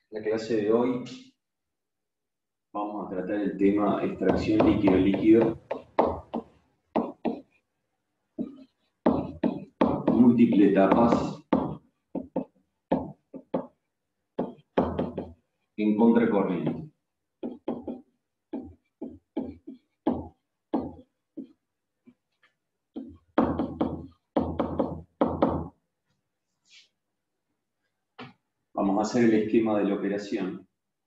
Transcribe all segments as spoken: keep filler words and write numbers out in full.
la clase de hoy vamos a tratar el tema extracción líquido-líquido, múltiples etapas en contracorriente. Vamos a hacer el esquema de la operación.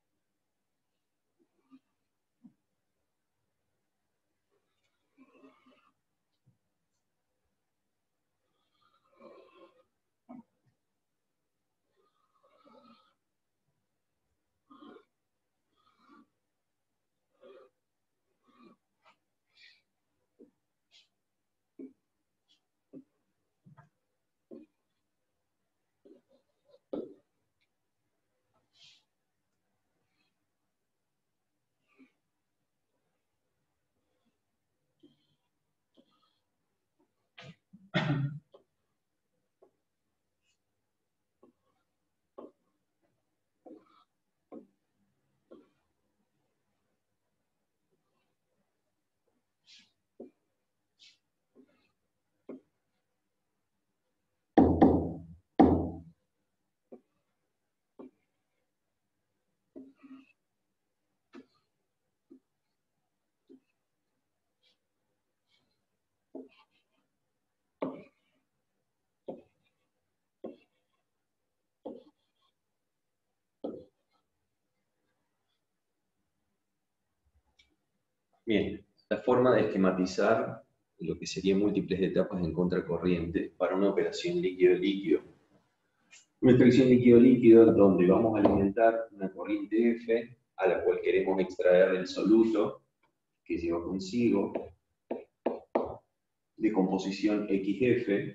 Bien, la forma de esquematizar lo que serían múltiples etapas en contracorriente para una operación líquido-líquido. Una extracción líquido-líquido donde vamos a alimentar una corriente F a la cual queremos extraer el soluto que lleva consigo de composición X F.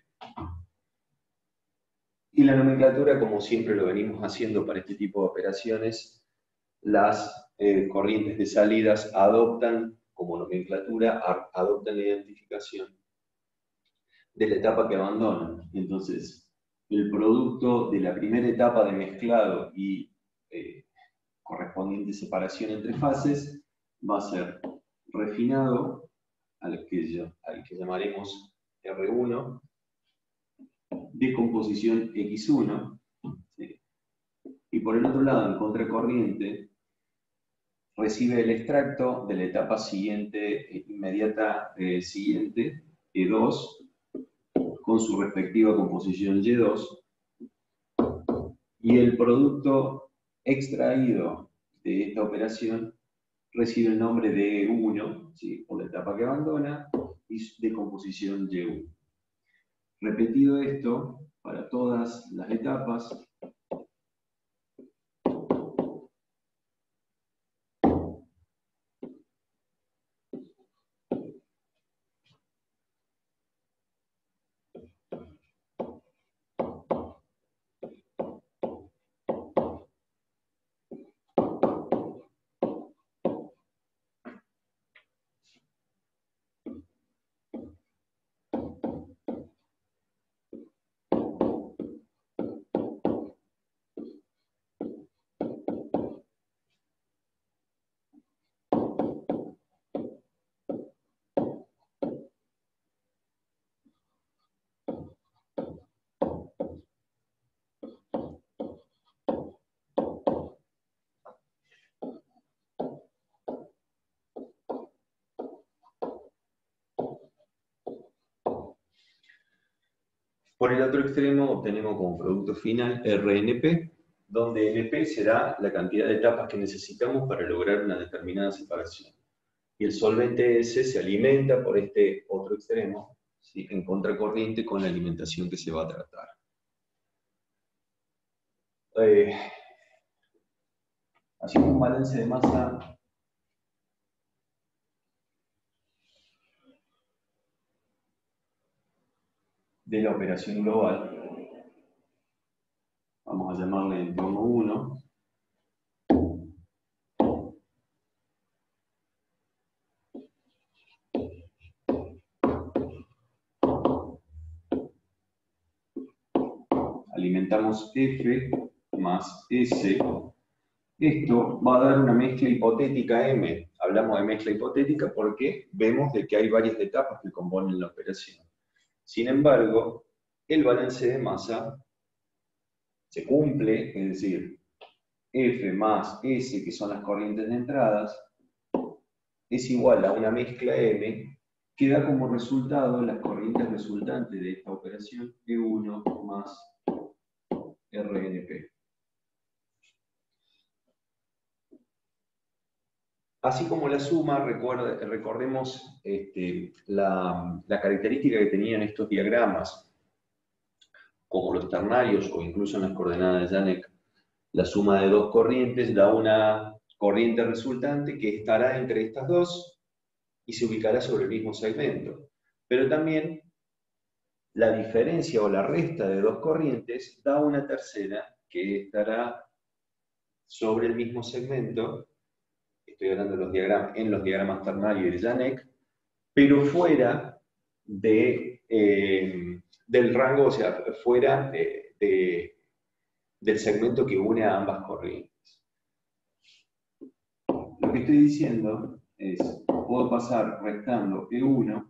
Y la nomenclatura, como siempre lo venimos haciendo para este tipo de operaciones, las eh, corrientes de salidas adoptan como nomenclatura, adoptan la identificación de la etapa que abandonan. Entonces, el producto de la primera etapa de mezclado y eh, correspondiente separación entre fases va a ser refinado, al que, al que llamaremos R uno, de composición X uno, ¿sí? Y por el otro lado, en contracorriente, recibe el extracto de la etapa siguiente, inmediata eh, siguiente, E dos, con su respectiva composición Y dos, y el producto extraído de esta operación recibe el nombre de E uno, ¿sí?, por la etapa que abandona, y de composición Y uno. Repetido esto para todas las etapas, por el otro extremo obtenemos como producto final R N P, donde N P será la cantidad de etapas que necesitamos para lograr una determinada separación. Y el solvente S se alimenta por este otro extremo, ¿sí?, en contracorriente con la alimentación que se va a tratar. Eh, haciendo un balance de masa de la operación global, vamos a llamarle entorno uno, alimentamos F más S Esto va a dar una mezcla hipotética M. Hablamos de mezcla hipotética porque vemos de que hay varias etapas que componen la operación. Sin embargo, el balance de masa se cumple, es decir, F más S, que son las corrientes de entradas, es igual a una mezcla M que da como resultado las corrientes resultantes de esta operación E uno más R N P. Así como la suma, recuerda, recordemos este, la, la característica que tenían estos diagramas, como los ternarios o incluso en las coordenadas de Janek, la suma de dos corrientes da una corriente resultante que estará entre estas dos y se ubicará sobre el mismo segmento. Pero también la diferencia o la resta de dos corrientes da una tercera que estará sobre el mismo segmento. Estoy hablando de los diagramas, en los diagramas ternarios de Janek, pero fuera de, eh, del rango, o sea, fuera de, de, del segmento que une a ambas corrientes. Lo que estoy diciendo es, puedo pasar restando E uno,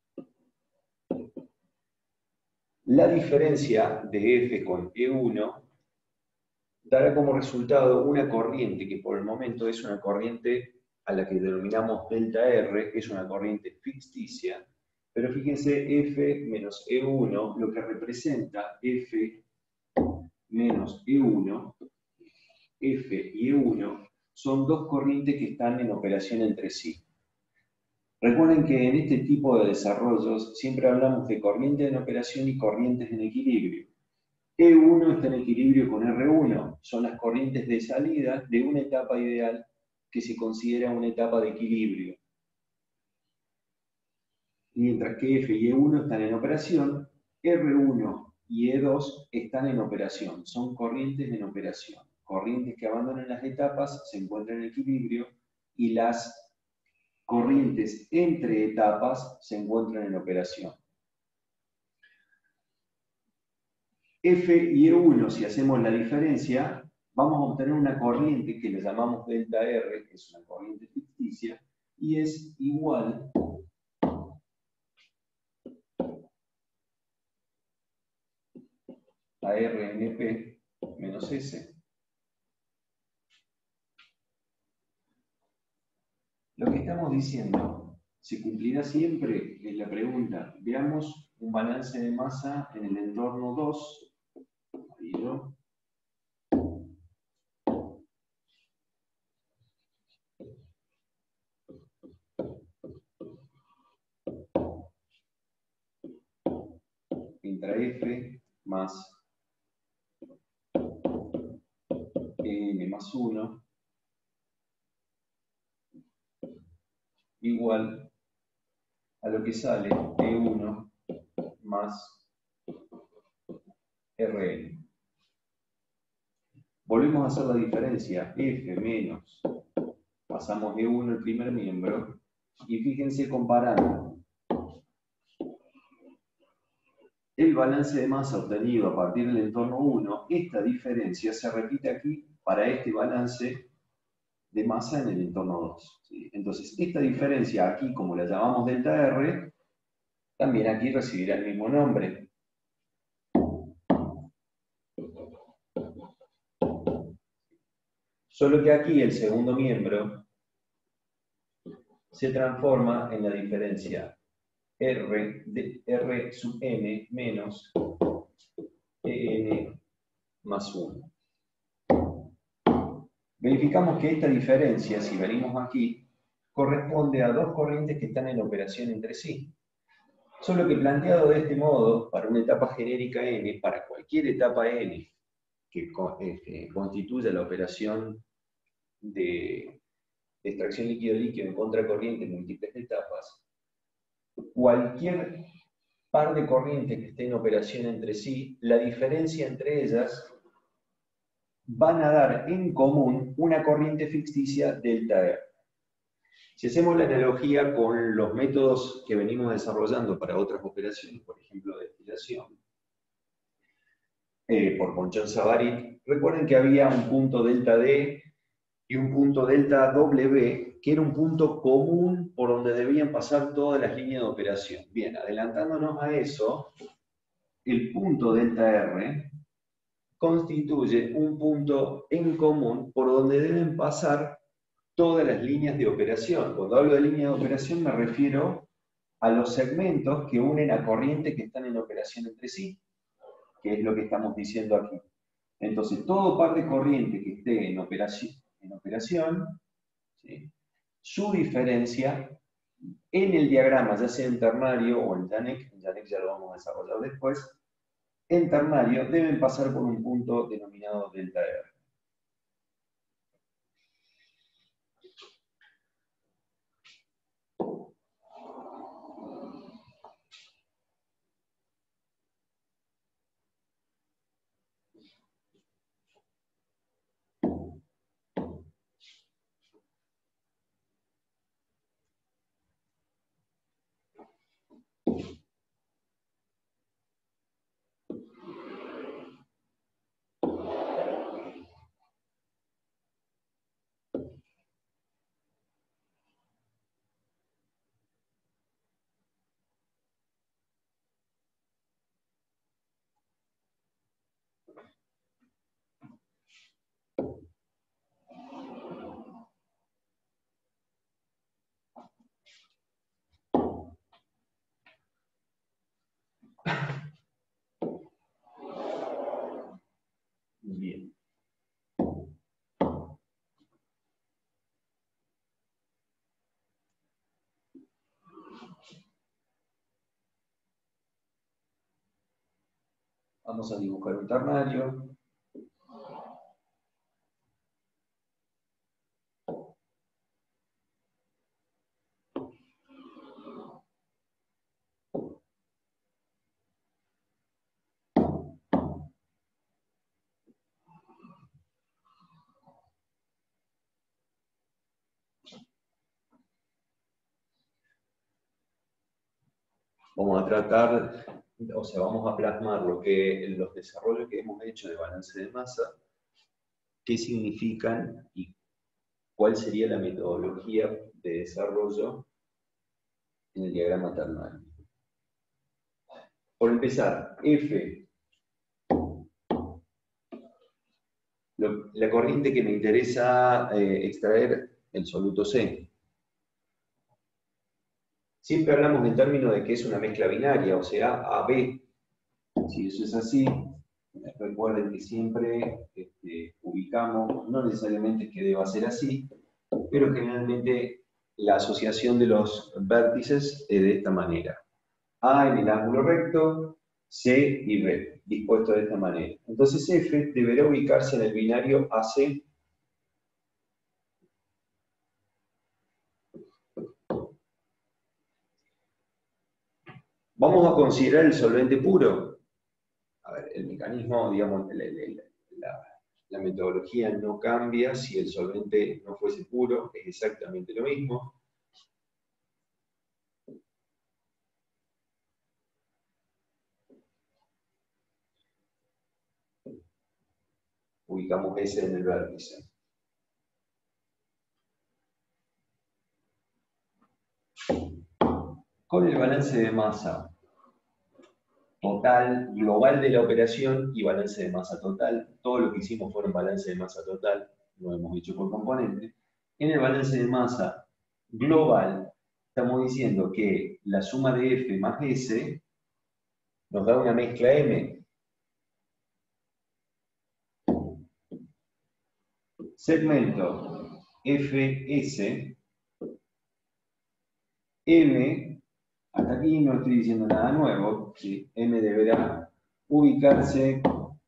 la diferencia de F con E uno dará como resultado una corriente que por el momento es una corriente a la que denominamos delta R, que es una corriente ficticia, pero fíjense, F menos E uno, lo que representa F menos E uno, F y E uno, son dos corrientes que están en operación entre sí. Recuerden que en este tipo de desarrollos siempre hablamos de corrientes en operación y corrientes en equilibrio. E uno está en equilibrio con R uno, son las corrientes de salida de una etapa ideal que se considera una etapa de equilibrio. Mientras que F y E uno están en operación, R uno y E dos están en operación, son corrientes en operación. Corrientes que abandonan las etapas se encuentran en equilibrio y las corrientes entre etapas se encuentran en operación. F y E uno, si hacemos la diferencia, vamos a obtener una corriente que le llamamos delta R, que es una corriente ficticia, y es igual a R N P menos S. Lo que estamos diciendo, ¿se cumplirá siempre? Es la pregunta. Veamos un balance de masa en el entorno dos. Ahí yo. Intra F más N más uno igual a lo que sale E uno más R N. Volvemos a hacer la diferencia, F menos, pasamos E uno el primer miembro, y fíjense comparando el balance de masa obtenido a partir del entorno uno, esta diferencia se repite aquí para este balance de masa en el entorno dos. ¿Sí? Entonces, esta diferencia aquí, como la llamamos delta R, también aquí recibirá el mismo nombre. Solo que aquí el segundo miembro se transforma en la diferencia R, de, R sub n menos En más uno. Verificamos que esta diferencia, si venimos aquí, corresponde a dos corrientes que están en operación entre sí. Solo que planteado de este modo, para una etapa genérica n, para cualquier etapa n que este, constituya la operación de, de extracción líquido-líquido en contracorriente en múltiples etapas, cualquier par de corrientes que estén en operación entre sí, la diferencia entre ellas van a dar en común una corriente ficticia delta R. Si hacemos la analogía con los métodos que venimos desarrollando para otras operaciones, por ejemplo, destilación, eh, por Ponchon-Savarit, recuerden que había un punto delta D y un punto delta W, que era un punto común por donde debían pasar todas las líneas de operación. Bien, adelantándonos a eso, el punto delta R constituye un punto en común por donde deben pasar todas las líneas de operación. Cuando hablo de línea de operación me refiero a los segmentos que unen a corrientes que están en operación entre sí, que es lo que estamos diciendo aquí. Entonces, todo par de corriente que esté en operación, en operación ¿sí? Su diferencia en el diagrama, ya sea en ternario o en Janek, en Janek ya lo vamos a desarrollar después, en ternario deben pasar por un punto denominado delta R. Bien. Vamos a dibujar un ternario. Vamos a tratar, o sea, vamos a plasmar lo que, los desarrollos que hemos hecho de balance de masa, qué significan y cuál sería la metodología de desarrollo en el diagrama ternario. Por empezar, F, lo, la corriente que me interesa eh, extraer, el soluto C. Siempre hablamos en términos de que es una mezcla binaria, o sea, A B. Si eso es así, recuerden que siempre este, ubicamos, no necesariamente que deba ser así, pero generalmente la asociación de los vértices es de esta manera. A en el ángulo recto, C y B, dispuesto de esta manera. Entonces F deberá ubicarse en el binario A C. Vamos a considerar el solvente puro. A ver, el mecanismo, digamos, la, la, la, la metodología no cambia si el solvente no fuese puro, es exactamente lo mismo. Ubicamos S en el vértice. Con el balance de masa total, global de la operación y balance de masa total, todo lo que hicimos fue un balance de masa total, lo hemos hecho por componente. En el balance de masa global, estamos diciendo que la suma de F más S nos da una mezcla M. Segmento F S, M, hasta aquí no estoy diciendo nada nuevo, ¿sí? M deberá ubicarse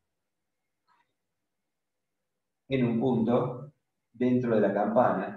en un punto dentro de la campana.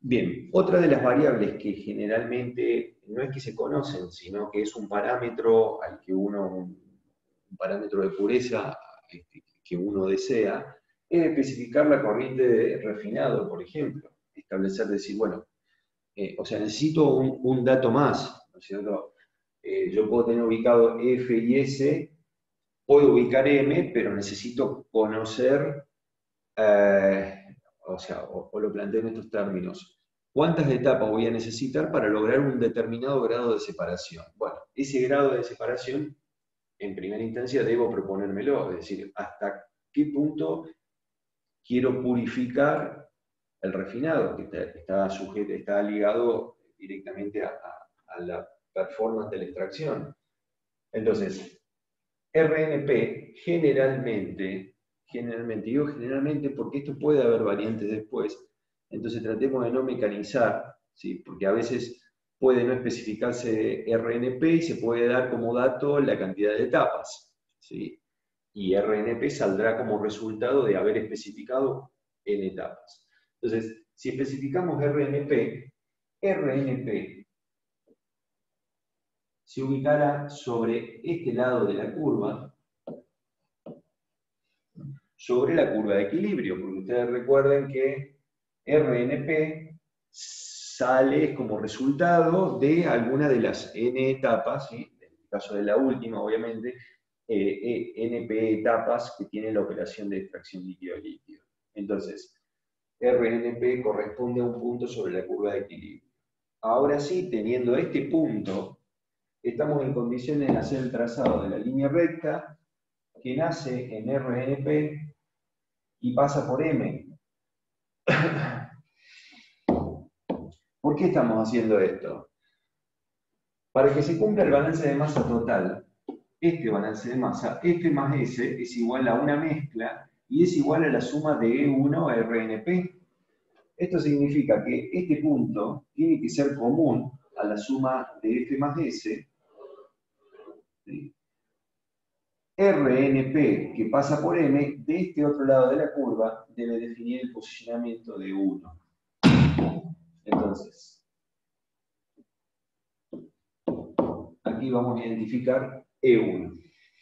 Bien, otra de las variables que generalmente no es que se conocen, sino que es un parámetro al que uno, un parámetro de pureza este, que uno desea, es especificar la corriente de refinado, por ejemplo. Establecer, decir, bueno, eh, o sea, necesito un, un dato más, ¿no es cierto? Eh, yo puedo tener ubicado F y S, puedo ubicar M, pero necesito conocer, eh, o sea, o, o lo planteo en estos términos, ¿cuántas etapas voy a necesitar para lograr un determinado grado de separación? Bueno, ese grado de separación, en primera instancia, debo proponérmelo, es decir, hasta qué punto quiero purificar el refinado, que está, está, sujeto, está ligado directamente a, a, a la performance de la extracción. Entonces, R N P generalmente, generalmente, digo generalmente porque esto puede haber variantes después, entonces tratemos de no mecanizar, ¿sí? Porque a veces puede no especificarse R N P y se puede dar como dato la cantidad de etapas, ¿sí? Y R N P saldrá como resultado de haber especificado N etapas. Entonces, si especificamos R N P, R N P se ubicará sobre este lado de la curva, sobre la curva de equilibrio, porque ustedes recuerden que R N P sale como resultado de alguna de las N etapas, ¿sí? En el caso de la última, obviamente, eh, N P etapas que tiene la operación de extracción líquido-líquido. Entonces, R N P corresponde a un punto sobre la curva de equilibrio. Ahora sí, teniendo este punto, estamos en condiciones de hacer el trazado de la línea recta que nace en R N P y pasa por M. ¿Por qué estamos haciendo esto? Para que se cumpla el balance de masa total, este balance de masa, F más S, es igual a una mezcla y es igual a la suma de E uno a R N P. Esto significa que este punto tiene que ser común a la suma de F más S, ¿sí? R N P que pasa por M, de este otro lado de la curva, debe definir el posicionamiento de uno. Entonces, aquí vamos a identificar E uno.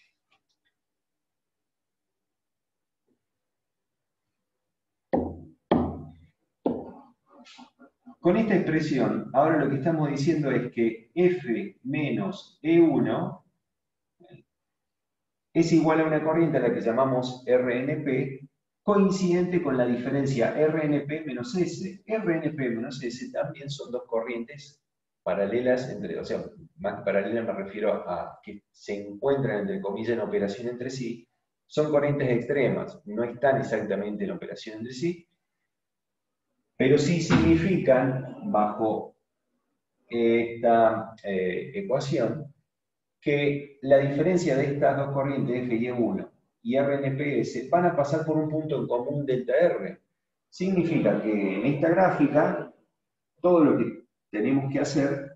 Con esta expresión, ahora lo que estamos diciendo es que F menos E uno es igual a una corriente a la que llamamos R N P, coincidente con la diferencia R N P menos S. R N P menos S también son dos corrientes paralelas, entre, o sea, más que paralelas me refiero a que se encuentran, entre comillas, en operación entre sí. Son corrientes extremas, no están exactamente en operación entre sí, pero sí significan, bajo esta eh, ecuación, que la diferencia de estas dos corrientes, F y E uno y R N P S, van a pasar por un punto en común delta R. Significa que en esta gráfica, todo lo que tenemos que hacer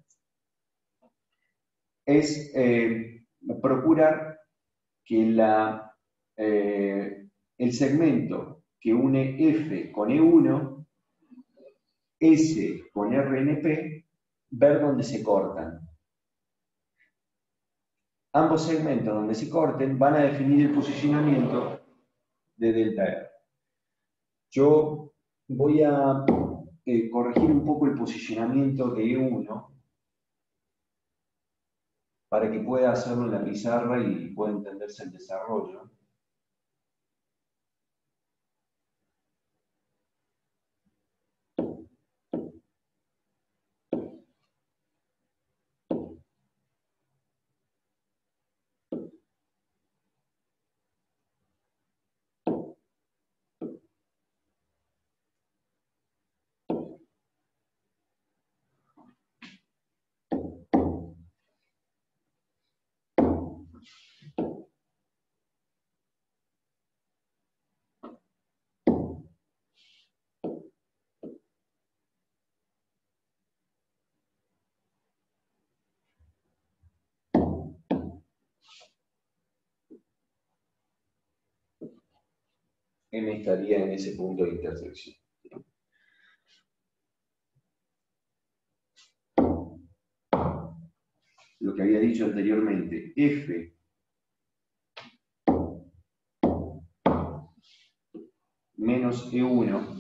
es eh, procurar que la, eh, el segmento que une F con E uno, S con R N P, ver dónde se cortan. Ambos segmentos donde se corten van a definir el posicionamiento de delta R. Yo voy a eh, corregir un poco el posicionamiento de E uno para que pueda hacerlo en la pizarra y pueda entenderse el desarrollo. M estaría en ese punto de intersección. lo que había dicho anteriormente, F menos E uno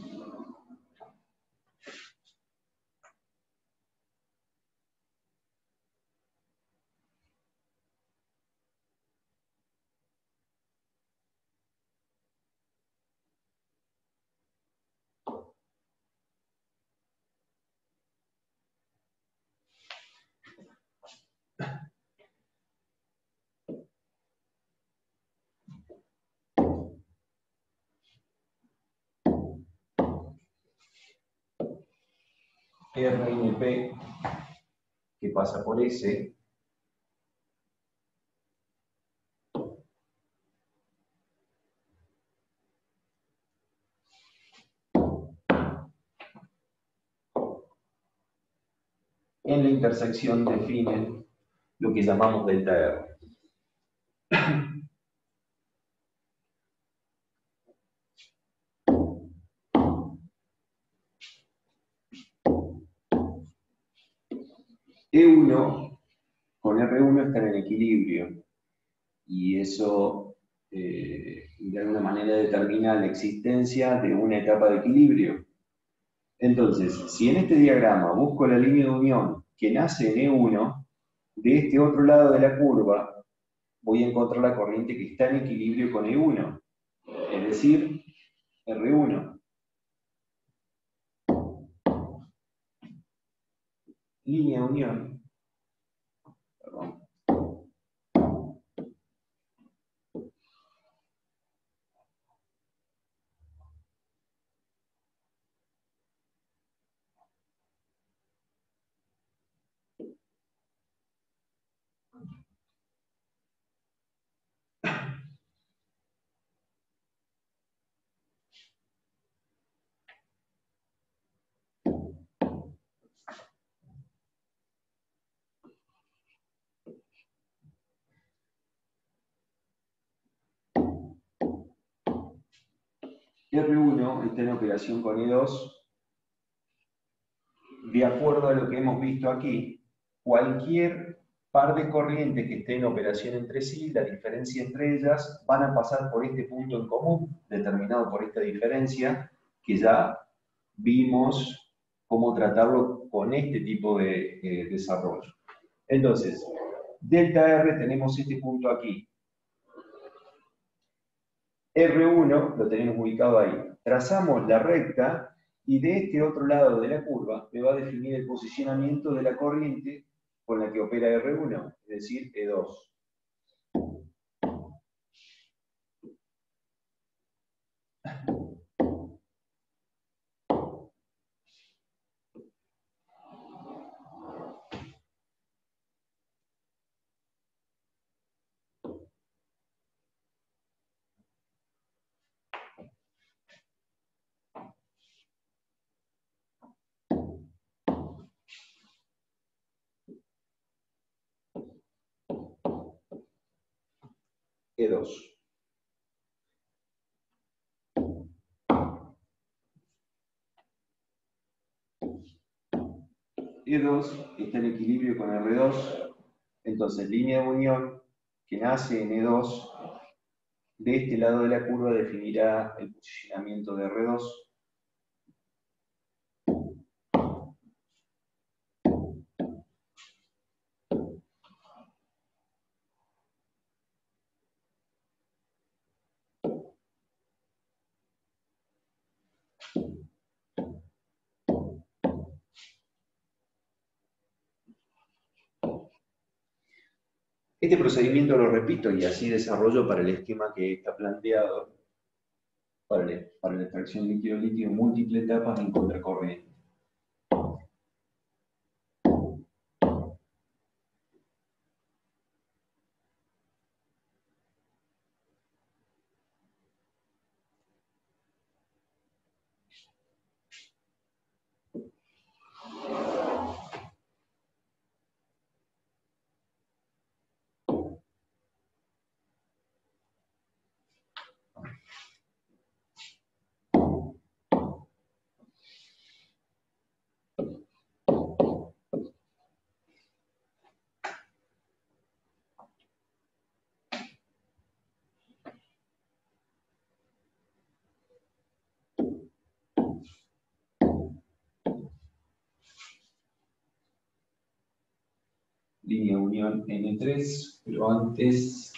R N P que pasa por S en la intersección definen lo que llamamos delta R. E uno con R uno están en equilibrio y eso eh, de alguna manera determina la existencia de una etapa de equilibrio. Entonces, si en este diagrama busco la línea de unión que nace en E uno, de este otro lado de la curva voy a encontrar la corriente que está en equilibrio con E uno, es decir, R uno. Línea de unión, perdón, R uno está en operación con E dos, de acuerdo a lo que hemos visto aquí, cualquier par de corrientes que esté en operación entre sí, la diferencia entre ellas, van a pasar por este punto en común, determinado por esta diferencia, que ya vimos cómo tratarlo con este tipo de eh, desarrollo. Entonces, delta R tenemos este punto aquí. R uno lo tenemos ubicado ahí. Trazamos la recta y de este otro lado de la curva me va a definir el posicionamiento de la corriente con la que opera R uno, es decir, E dos. E dos. E dos está en equilibrio con R dos, entonces línea de unión que nace en E dos, de este lado de la curva definirá el posicionamiento de R dos. Este procedimiento lo repito y así desarrollo para el esquema que está planteado para, el, para la extracción líquido-líquido en múltiples etapas en contracorriente. línea unión N tres, pero antes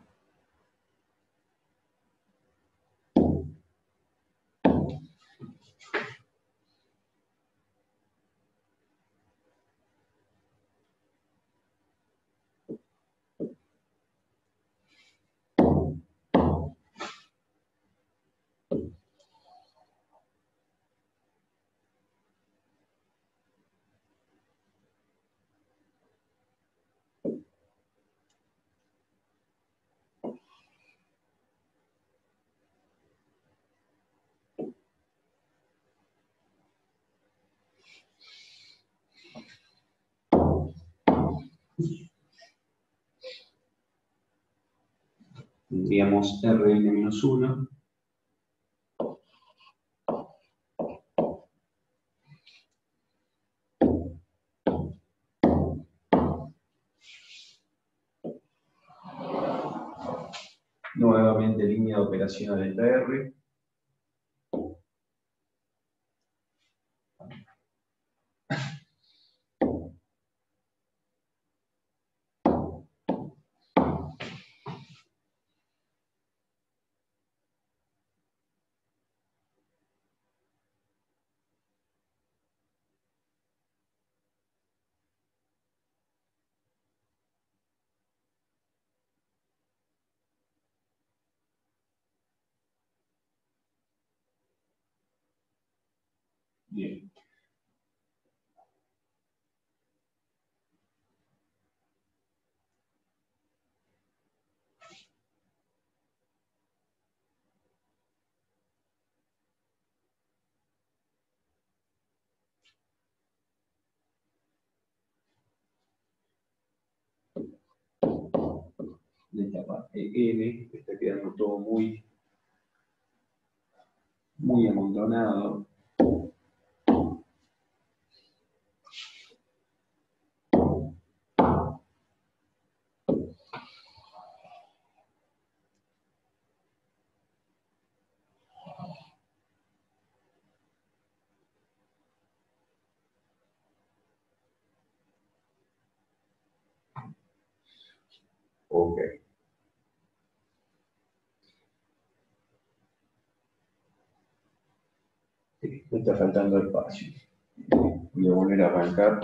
tendríamos Rn menos uno. Nuevamente línea de operación a delta R. Bien. De esta parte N está quedando todo muy, muy amontonado. Ok. Sí, me está faltando espacio. Voy a volver a arrancar.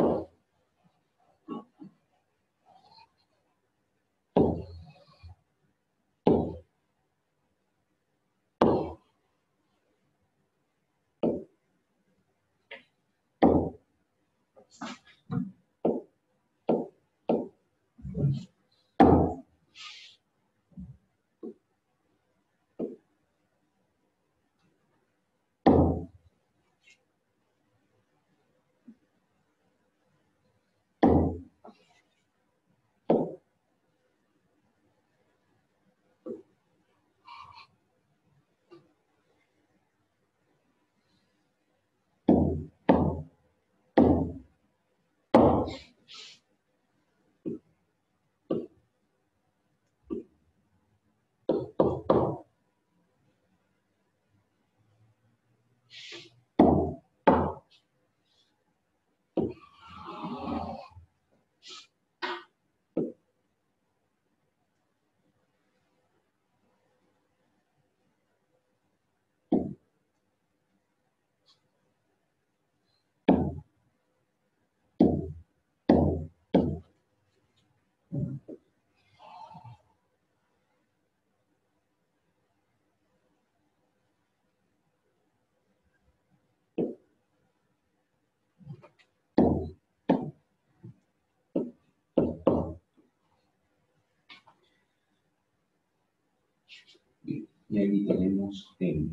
Y aquí tenemos N.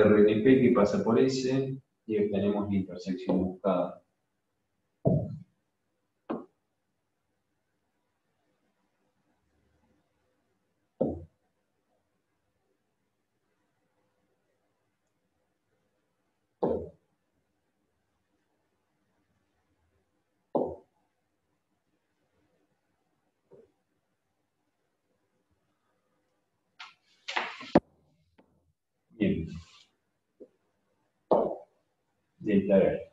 R N P que pasa por S y obtenemos la intersección buscada. Bien. Delta R.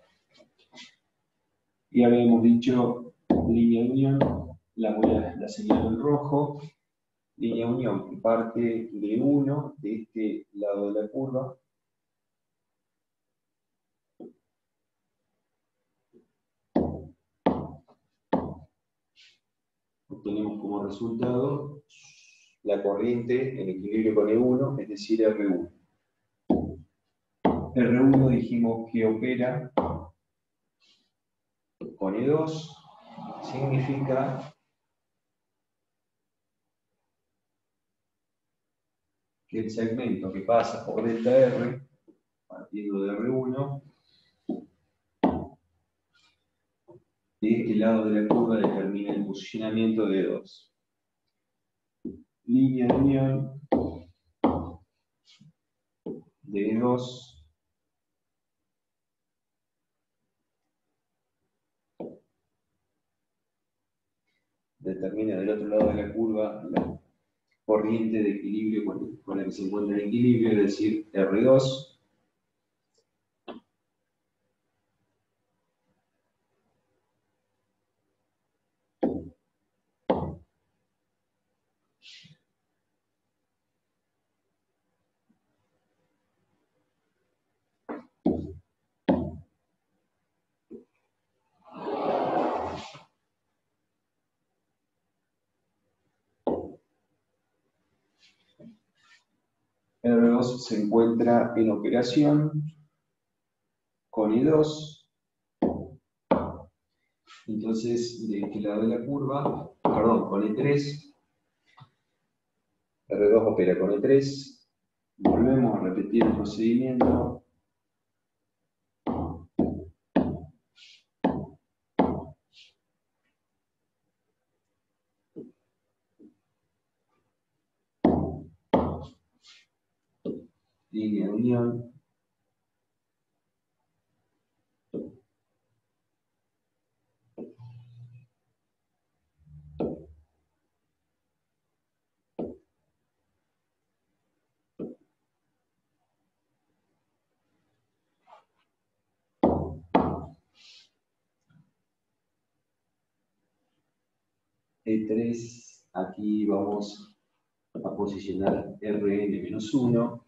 Y habíamos dicho línea de unión, la voy a la señalo en rojo. Línea de unión que parte de uno, de este lado de la curva. Obtenemos como resultado la corriente en equilibrio con E uno, es decir, R uno. R uno dijimos que opera con E dos, significa que el segmento que pasa por delta R, partiendo de R uno, de este lado de la curva determina el posicionamiento de E dos. Línea de unión de E dos determina del otro lado de la curva la corriente de equilibrio con, con la que se encuentra en equilibrio, es decir, R dos. R dos se encuentra en operación con E dos. Entonces, de este lado de la curva, perdón, con E tres. R dos opera con E tres. Volvemos a repetir el procedimiento. Línea de unión. E tres, aquí vamos a posicionar R N menos uno.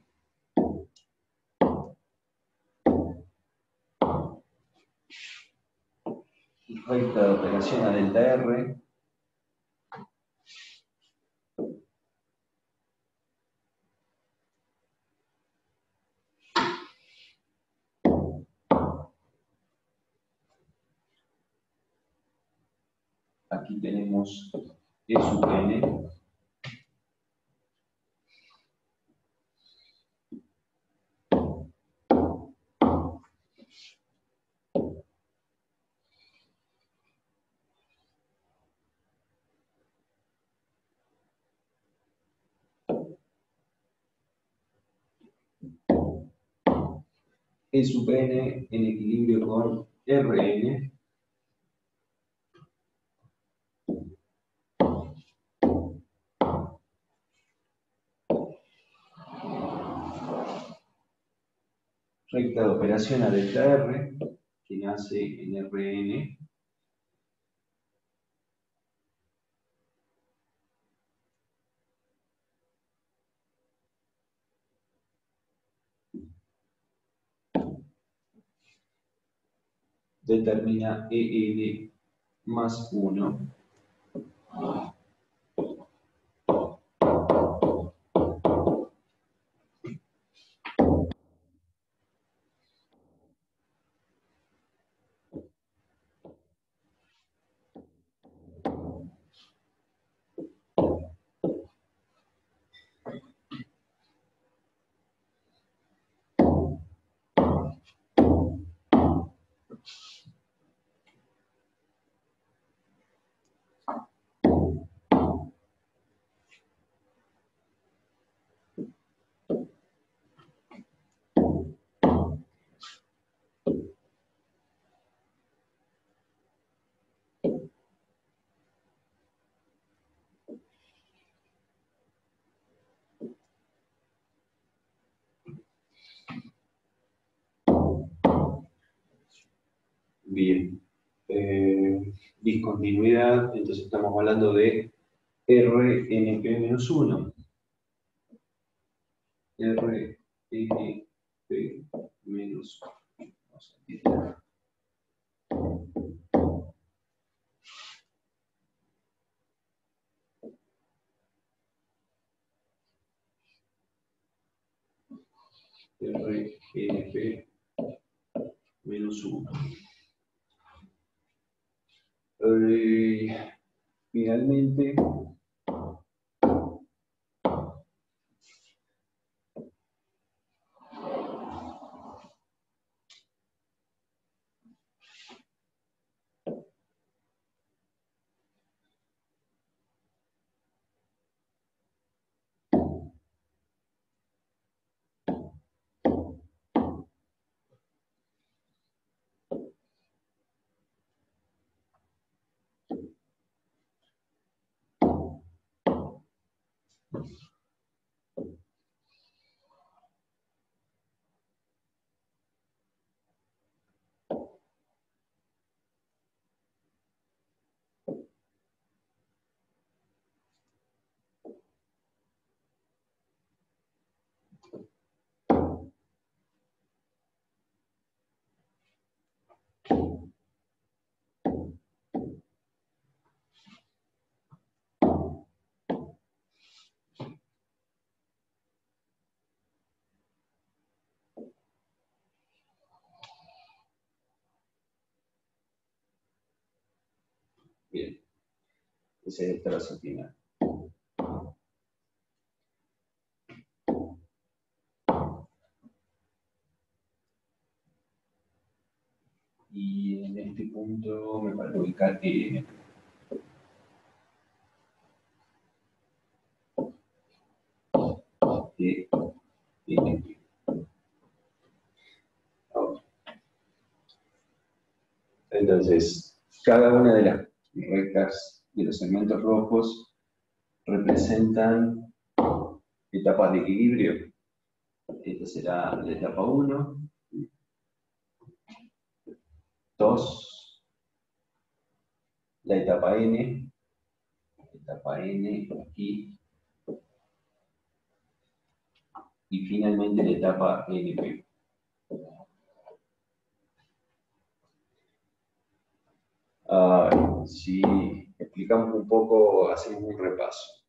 Recta de operación a delta R. Aquí tenemos E sub n. E sub n en equilibrio con R n. Recta de operación a delta R, que nace en R n. Determina E n más uno. Bien. Eh, discontinuidad, entonces estamos hablando de R N P menos uno. R N P menos uno. Vamos a tirar. R N P menos uno. Eh, finalmente, bien, ese es el trazo final. Y en este punto me falta ubicar N. T, N. Entonces, cada una de las rectas de los segmentos rojos representan etapas de equilibrio. Esta será la etapa uno, dos, la etapa N, etapa N aquí, y finalmente la etapa N P. Uh, si explicamos un poco, hacemos un repaso.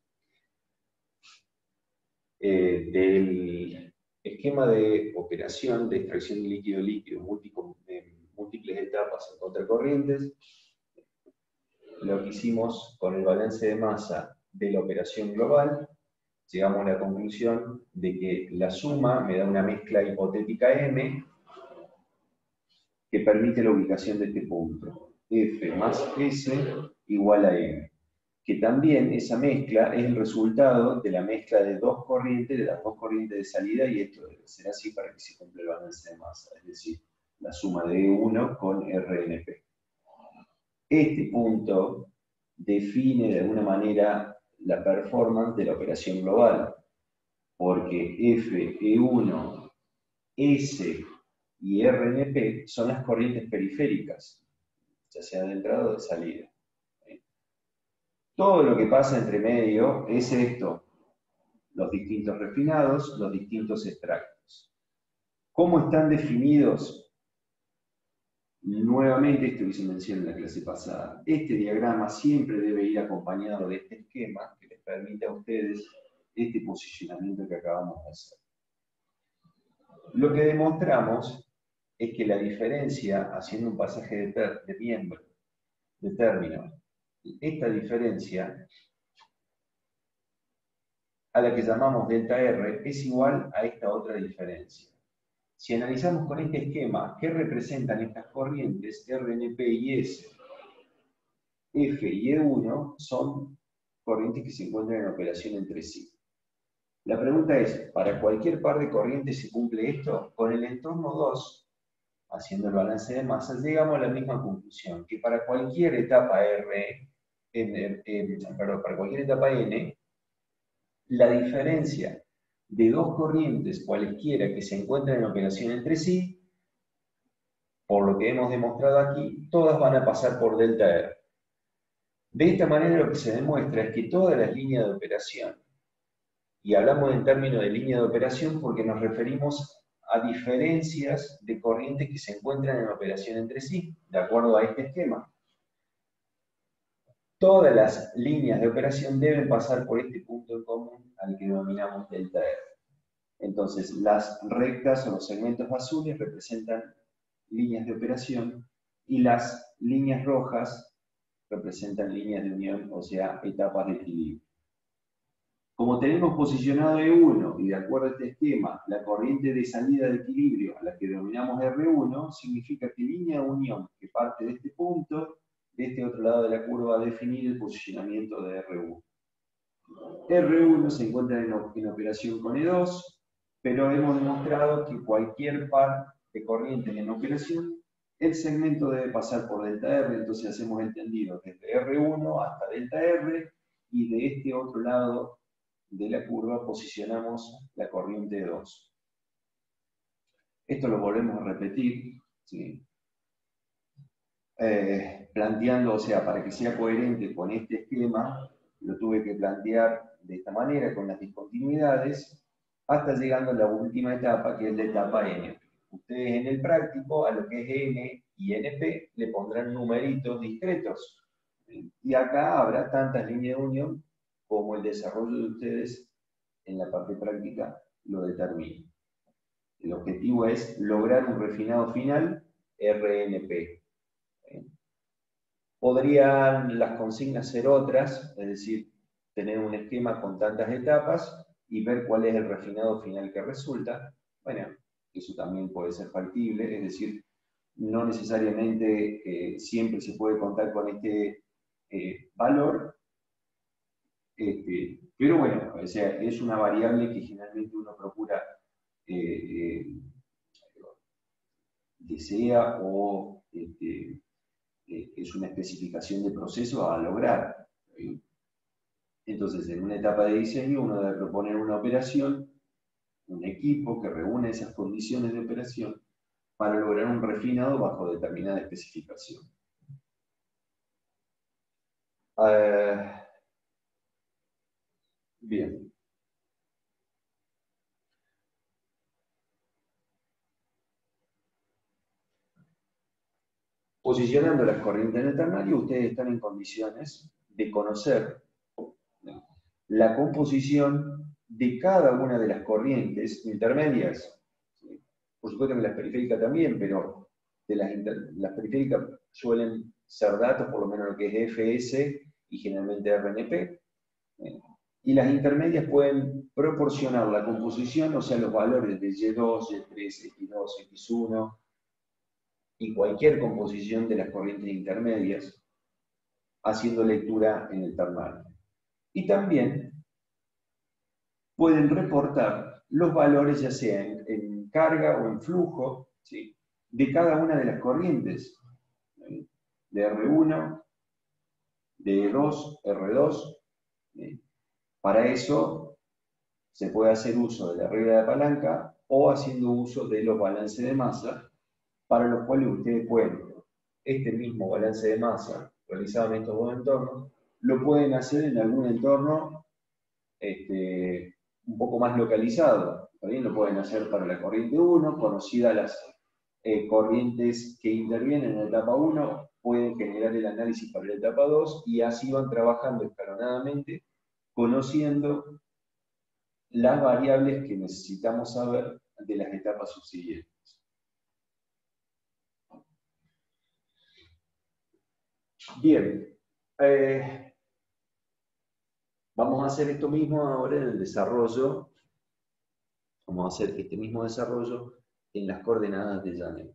Eh, del esquema de operación de extracción de líquido-líquido en múltiples etapas en contracorrientes, lo que hicimos con el balance de masa de la operación global, llegamos a la conclusión de que la suma me da una mezcla hipotética M que permite la ubicación de este punto. F más S igual a M. Que también esa mezcla es el resultado de la mezcla de dos corrientes, de las dos corrientes de salida, y esto debe ser así para que se cumpla el balance de masa, es decir, la suma de E uno con R N P. Este punto define de alguna manera la performance de la operación global, porque F, E uno, S y R N P son las corrientes periféricas, ya sea de entrada o de salida. Todo lo que pasa entre medio es esto, los distintos refinados, los distintos extractos. ¿Cómo están definidos? Nuevamente, esto que hice mención en la clase pasada. Este diagrama siempre debe ir acompañado de este esquema que les permite a ustedes este posicionamiento que acabamos de hacer. Lo que demostramos es que la diferencia, haciendo un pasaje de, ter de miembro, de término, esta diferencia, a la que llamamos delta R, es igual a esta otra diferencia. Si analizamos con este esquema, ¿qué representan estas corrientes? R N P y S, F y E uno son corrientes que se encuentran en operación entre sí. La pregunta es, ¿para cualquier par de corrientes se cumple esto? Con el entorno dos, haciendo el balance de masa, llegamos a la misma conclusión, que para cualquier etapa R, N, eh, perdón, para cualquier etapa N, la diferencia de dos corrientes cualesquiera que se encuentran en operación entre sí, por lo que hemos demostrado aquí, todas van a pasar por delta R. De esta manera lo que se demuestra es que todas las líneas de operación, y hablamos en términos de línea de operación porque nos referimos a diferencias de corrientes que se encuentran en operación entre sí, de acuerdo a este esquema. Todas las líneas de operación deben pasar por este punto en común al que denominamos delta R. Entonces, las rectas o los segmentos azules representan líneas de operación y las líneas rojas representan líneas de unión, o sea, etapas de equilibrio. Como tenemos posicionado E uno y de acuerdo a este esquema, la corriente de salida de equilibrio a la que denominamos R uno, significa que línea de unión que parte de este punto, de este otro lado de la curva, va a definir el posicionamiento de R uno. R uno se encuentra en, en operación con E dos, pero hemos demostrado que cualquier par de corrientes en operación, el segmento debe pasar por delta R, entonces hacemos el tendido desde R uno hasta delta R, y de este otro lado de la curva posicionamos la corriente E dos. Esto lo volvemos a repetir, ¿sí? eh, planteando, o sea, para que sea coherente con este esquema, lo tuve que plantear de esta manera, con las discontinuidades, hasta llegando a la última etapa, que es la etapa N P. Ustedes en el práctico, a lo que es N y N P, le pondrán numeritos discretos. Y acá habrá tantas líneas de unión como el desarrollo de ustedes en la parte práctica lo determina. El objetivo es lograr un refinado final R N P. Podrían las consignas ser otras, es decir, tener un esquema con tantas etapas y ver cuál es el refinado final que resulta. Bueno, eso también puede ser factible, es decir, no necesariamente eh, siempre se puede contar con este eh, valor, este, pero bueno, o sea, es una variable que generalmente uno procura, eh, eh, desea o este, eh, es una especificación de proceso a lograr. Entonces, en una etapa de diseño, uno debe proponer una operación, un equipo que reúne esas condiciones de operación para lograr un refinado bajo determinada especificación. Uh, bien. Posicionando las corrientes en el ternario, ustedes están en condiciones de conocer la composición de cada una de las corrientes intermedias. Por supuesto que las periféricas también, pero de las, las periféricas suelen ser datos, por lo menos lo que es F S y generalmente R N P. Y las intermedias pueden proporcionar la composición, o sea, los valores de Y dos, Y tres, X dos, X uno, y cualquier composición de las corrientes intermedias, haciendo lectura en el ternario. Y también pueden reportar los valores, ya sea en, en carga o en flujo, ¿sí?, de cada una de las corrientes, ¿sí?, de R uno, de E dos, R dos. ¿Sí? Para eso se puede hacer uso de la regla de palanca o haciendo uso de los balances de masa, para los cuales ustedes pueden, este mismo balance de masa realizado en estos dos entornos, lo pueden hacer en algún entorno este, un poco más localizado. También lo pueden hacer para la corriente uno, conocidas las eh, corrientes que intervienen en la etapa uno, pueden generar el análisis para la etapa dos y así van trabajando escalonadamente, conociendo las variables que necesitamos saber de las etapas subsiguientes. Bien, eh, vamos a hacer esto mismo ahora en el desarrollo. Vamos a hacer este mismo desarrollo en las coordenadas de Janel.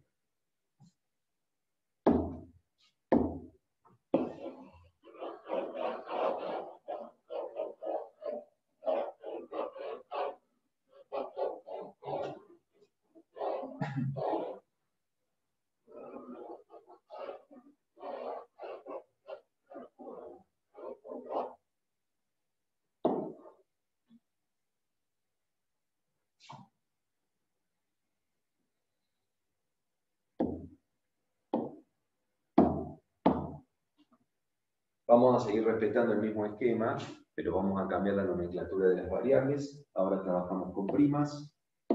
Vamos a seguir respetando el mismo esquema, pero vamos a cambiar la nomenclatura de las variables. Ahora trabajamos con primas.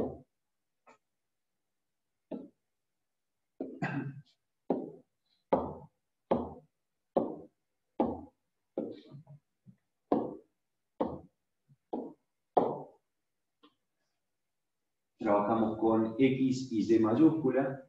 Trabajamos con X y Y mayúscula.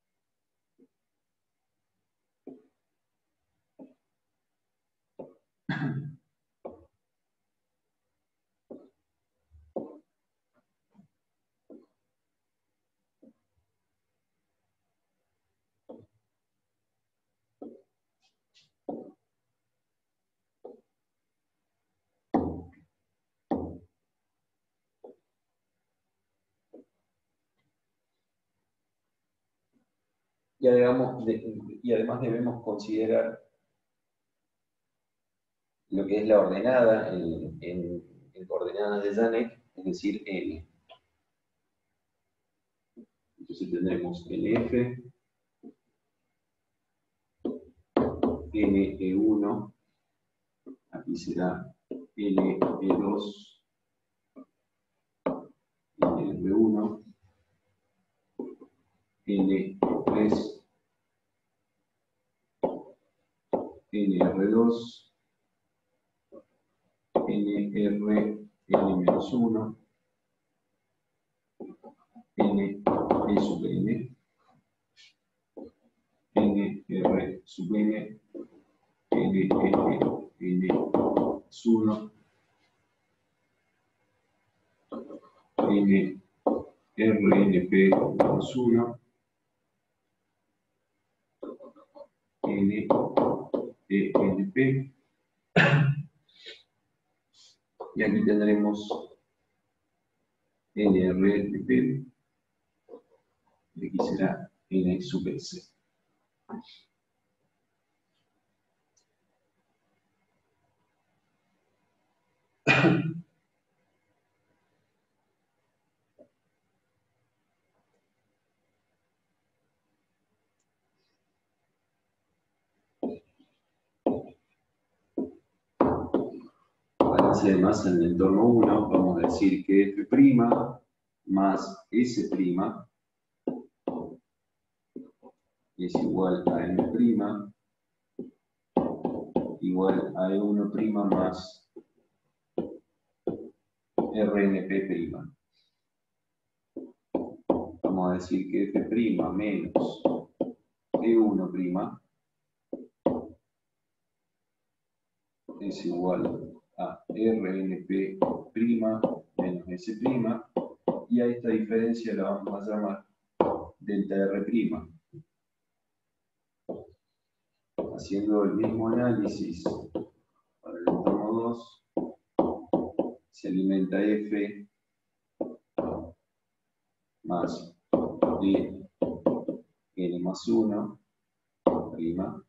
Y además, y además debemos considerar lo que es la ordenada en, en, en coordenadas de Janek, es decir, N. Entonces tendremos N F, N E uno, aquí será N E dos, N R uno, N E tres, N R dos, N R N uno, N E sub N, N R sub N, N F N uno, N R N P uno, N E N P, y aquí tendremos N R N P, y aquí será N sub S. Balance de masa en el entorno uno, vamos a decir que F' más S' es igual a M' igual a E uno' más R N P'. Vamos a decir que F' menos E uno' es igual a R N P' menos S', y a esta diferencia la vamos a llamar delta R'. Haciendo el mismo análisis para el entorno dos, se alimenta F más D N más uno, prima,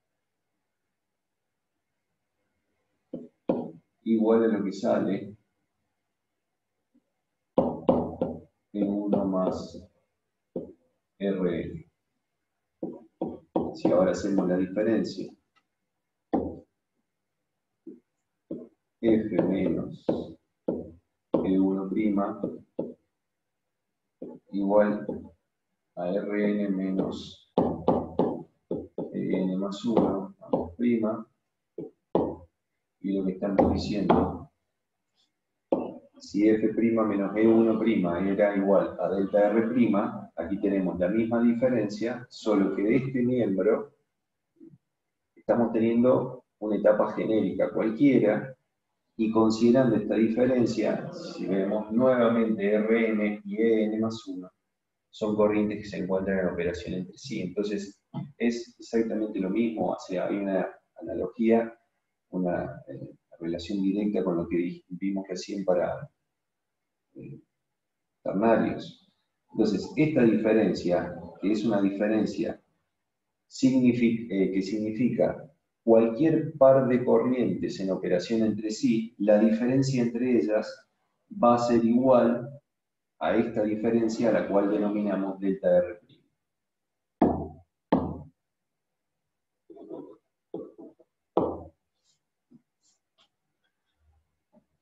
igual a lo que sale en uno más R N. Si ahora hacemos la diferencia, F menos E uno' igual a Rn menos En más uno, prima, y lo que estamos diciendo, si F' menos E uno' era igual a delta R', aquí tenemos la misma diferencia, solo que de este miembro estamos teniendo una etapa genérica cualquiera, y considerando esta diferencia, si vemos nuevamente Rn y En más uno, son corrientes que se encuentran en operación entre sí. Entonces, es exactamente lo mismo, o sea, hay una analogía, una eh, relación directa con lo que vimos recién para eh, ternarios. Entonces, esta diferencia, que es una diferencia significa, eh, que significa cualquier par de corrientes en operación entre sí, la diferencia entre ellas va a ser igual a esta diferencia, a la cual denominamos delta R'.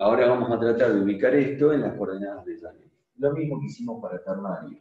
Ahora vamos a tratar de ubicar esto en las coordenadas de Janel. Lo mismo que hicimos para ternario.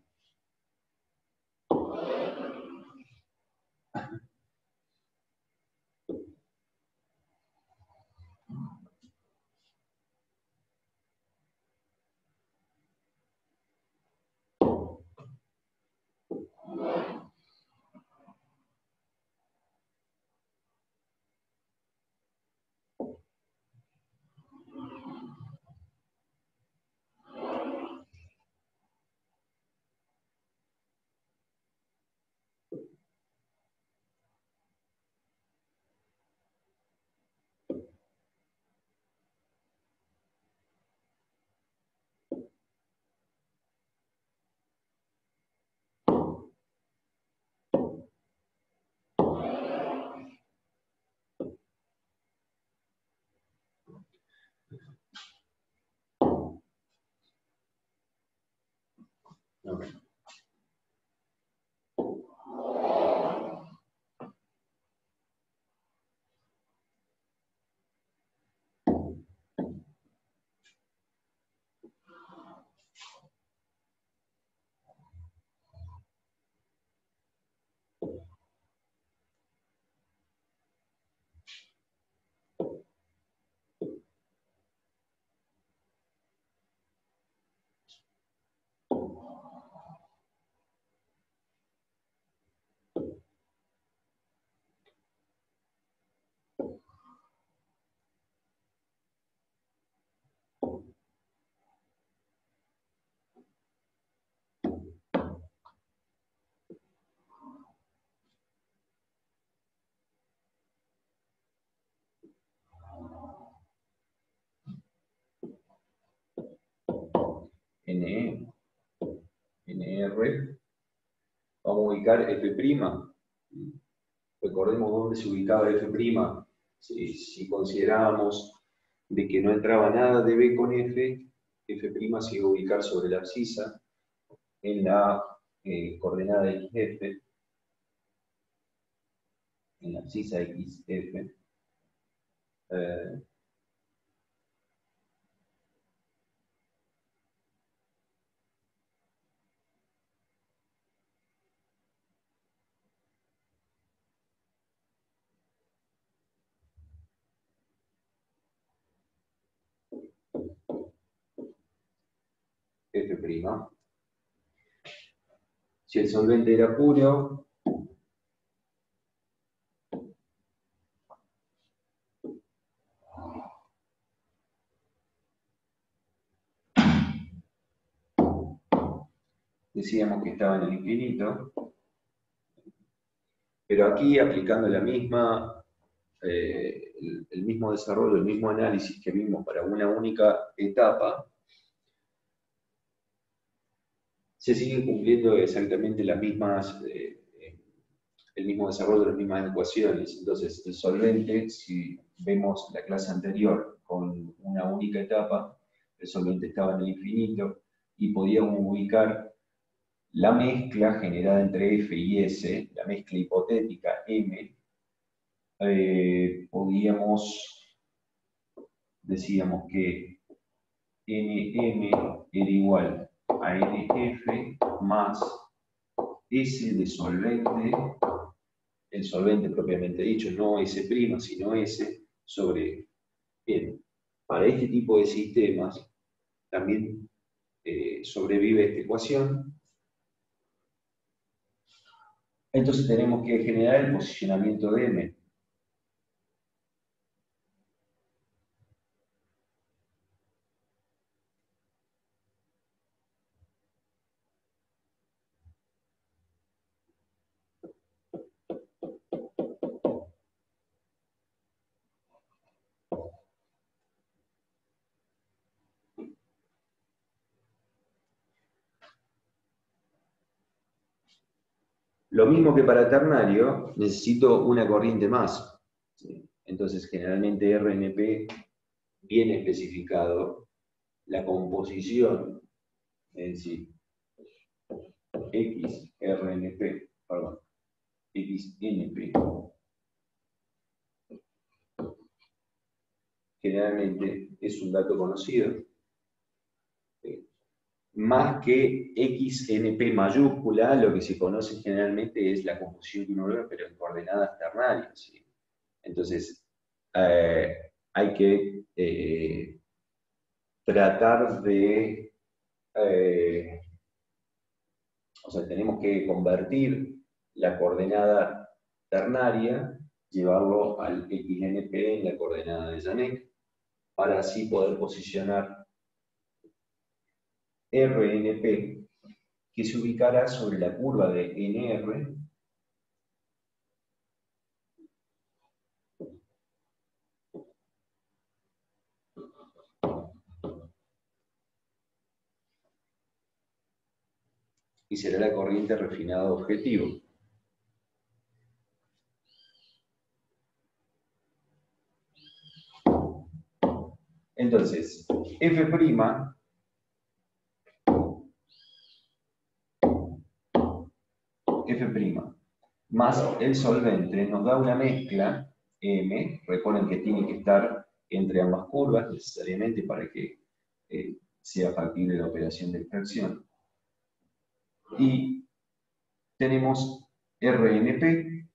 Okay. N, N R, vamos a ubicar F'. Recordemos dónde se ubicaba F'. Si, si considerábamos de que no entraba nada de B con F, F' se iba a ubicar sobre la abscisa en la eh, coordenada X F, en la abscisa X F. Eh, F'. Si el solvente era puro, decíamos que estaba en el infinito, pero aquí aplicando la misma, eh, el, el mismo desarrollo, el mismo análisis que vimos para una única etapa, se siguen cumpliendo exactamente las mismas, eh, el mismo desarrollo de las mismas ecuaciones. Entonces, el solvente, si vemos la clase anterior con una única etapa, el solvente estaba en el infinito y podíamos ubicar la mezcla generada entre F y S, la mezcla hipotética M, eh, podíamos, decíamos que N M era igual a N F más S de solvente, el solvente propiamente dicho, no S', sino S, sobre N. Para este tipo de sistemas también eh, sobrevive esta ecuación. Entonces tenemos que generar el posicionamiento de M. Lo mismo que para ternario, necesito una corriente más. Entonces, generalmente R N P viene especificado la composición, es decir, X R N P, perdón, X N P, generalmente es un dato conocido. Eh, más que X N P mayúscula, lo que se conoce generalmente es la confusión que uno ve, pero en coordenadas ternarias, ¿sí? Entonces, eh, hay que eh, tratar de, eh, o sea, tenemos que convertir la coordenada ternaria, llevarlo al X N P en la coordenada de Janek, para así poder posicionar R N P, que se ubicará sobre la curva de N R y será la corriente refinada objetivo. Entonces, F', F' más el solvente nos da una mezcla M, recuerden que tiene que estar entre ambas curvas necesariamente para que eh, sea factible la operación de extracción. Y tenemos R N P,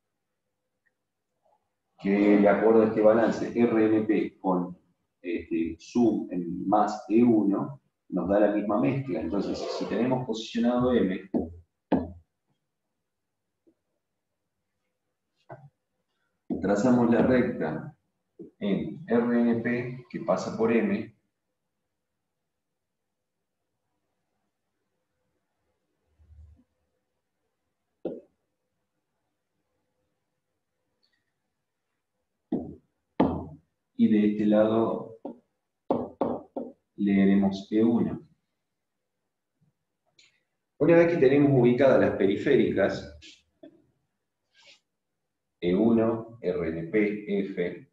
que de acuerdo a este balance, R N P con este, sum en más E uno nos da la misma mezcla. Entonces, si tenemos posicionado M, trazamos la recta en R N P que pasa por M, y de este lado leeremos E uno. Una vez que tenemos ubicadas las periféricas, E uno, R N P, F,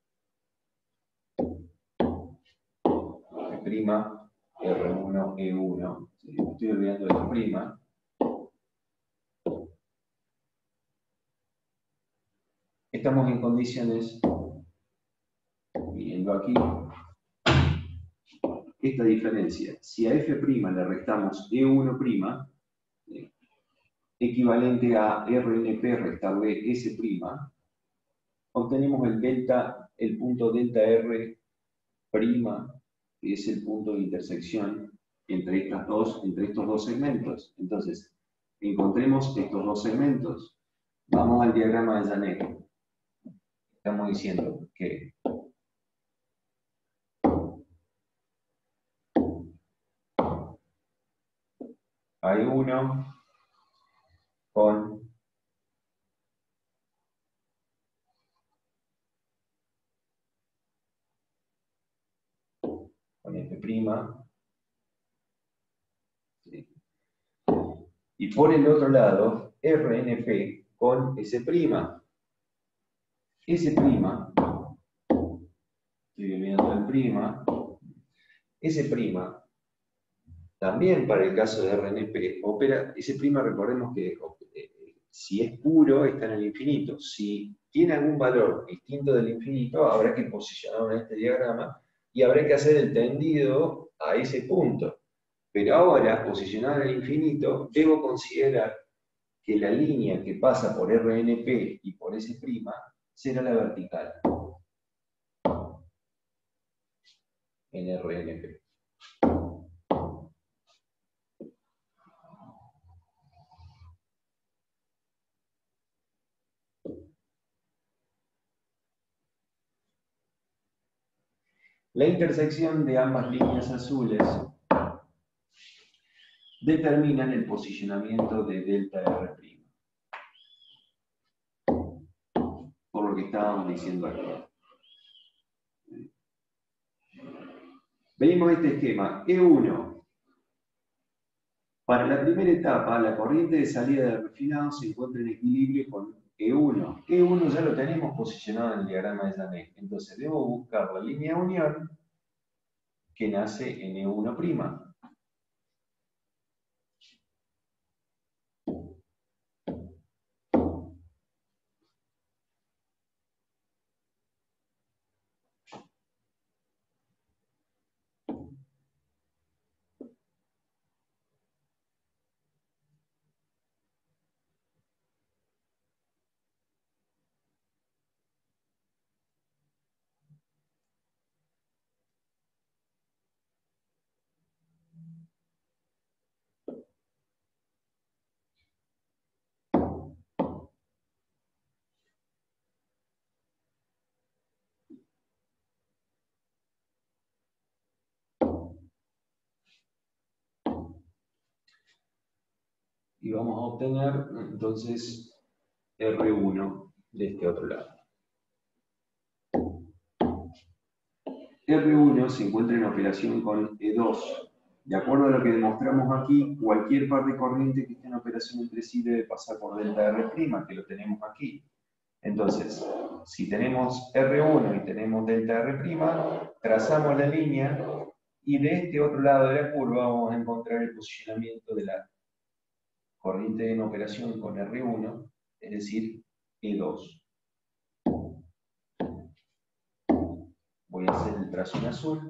F', R uno, E uno, estoy olvidando de la prima, estamos en condiciones, viendo aquí, esta diferencia. Si a F' le restamos E uno', equivalente a R N P restarle S', obtenemos el delta, el punto delta R', que es el punto de intersección entre, estas dos, entre estos dos segmentos. Entonces, encontremos estos dos segmentos. Vamos al diagrama de Janek. Estamos diciendo que hay uno con con F', ¿sí? Y por el otro lado, R N P con S'. S', estoy viendo el prima, S' también para el caso de R N P, opera, S', recordemos que eh, si es puro está en el infinito. Si tiene algún valor distinto del infinito, habrá que posicionarlo en este diagrama y habrá que hacer el tendido a ese punto. Pero ahora, posicionado en el infinito, debo considerar que la línea que pasa por R N P y por S' será la vertical en R N P. La intersección de ambas líneas azules determinan el posicionamiento de delta R'. Por lo que estábamos diciendo aquí. Venimos a este esquema. E uno. Para la primera etapa, la corriente de salida del refinado se encuentra en equilibrio con E uno. E uno ya lo tenemos posicionado en el diagrama de Janek. Entonces debo buscar la línea de unión que nace en E uno'. y vamos a obtener entonces R uno de este otro lado. R uno se encuentra en operación con E dos. De acuerdo a lo que demostramos aquí, cualquier par de corriente que esté en operación entre sí debe pasar por delta R', que lo tenemos aquí. Entonces, si tenemos R uno y tenemos delta R', trazamos la línea y de este otro lado de la curva vamos a encontrar el posicionamiento de la corriente en operación con R uno, es decir, E dos. Voy a hacer el trazo en azul.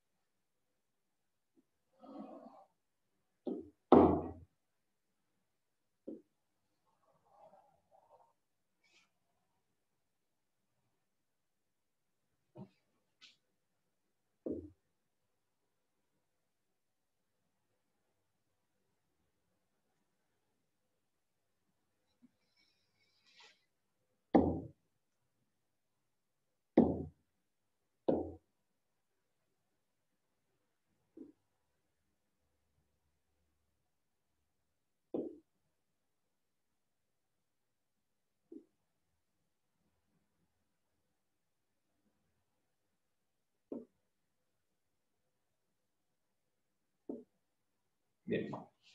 Bien.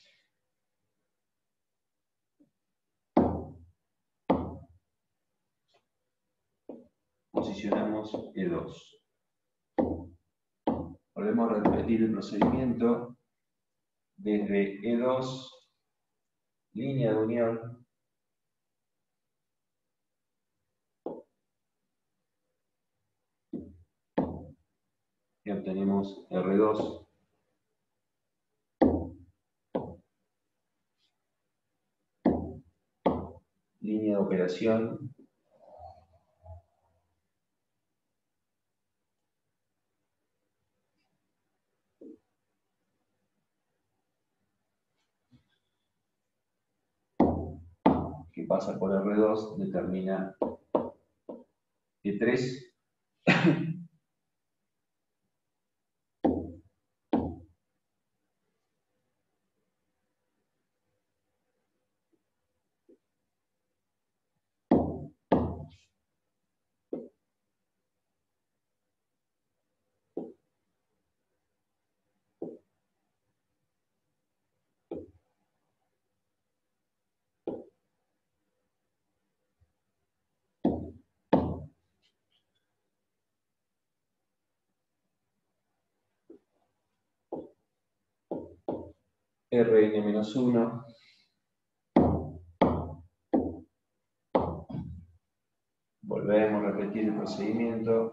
Posicionamos E dos. Volvemos a repetir el procedimiento desde E dos, línea de unión, y obtenemos R dos. Línea de operación, que pasa por R dos, determina E tres. R N menos uno. Volvemos a repetir el procedimiento.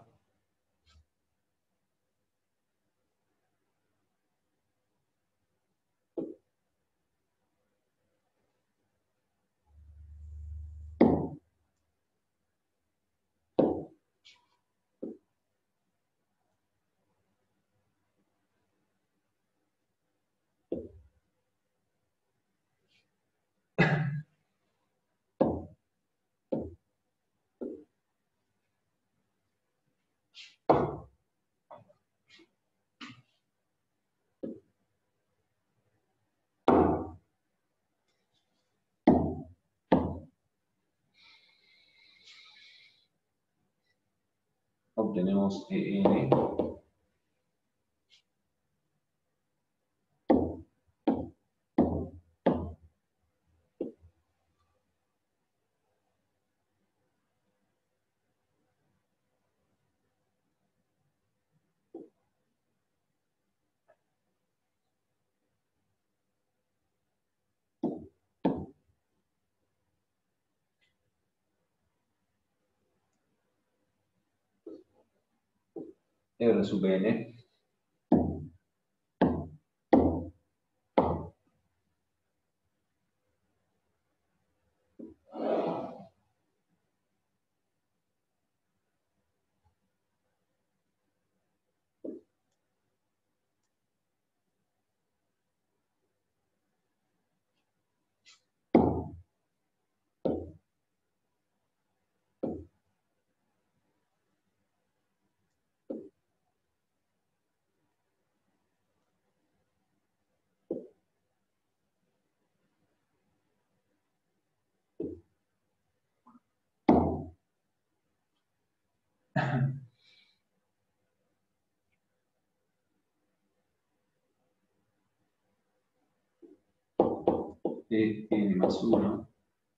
Obtenemos E N. R sub N. de n más uno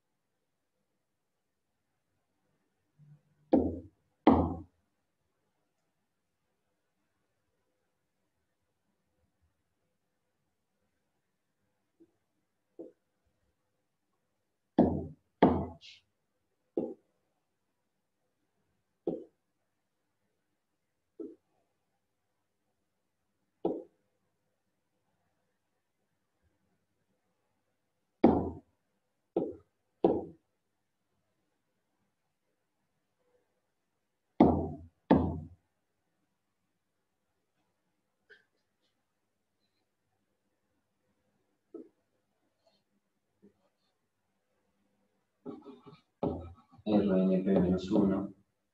R N P menos uno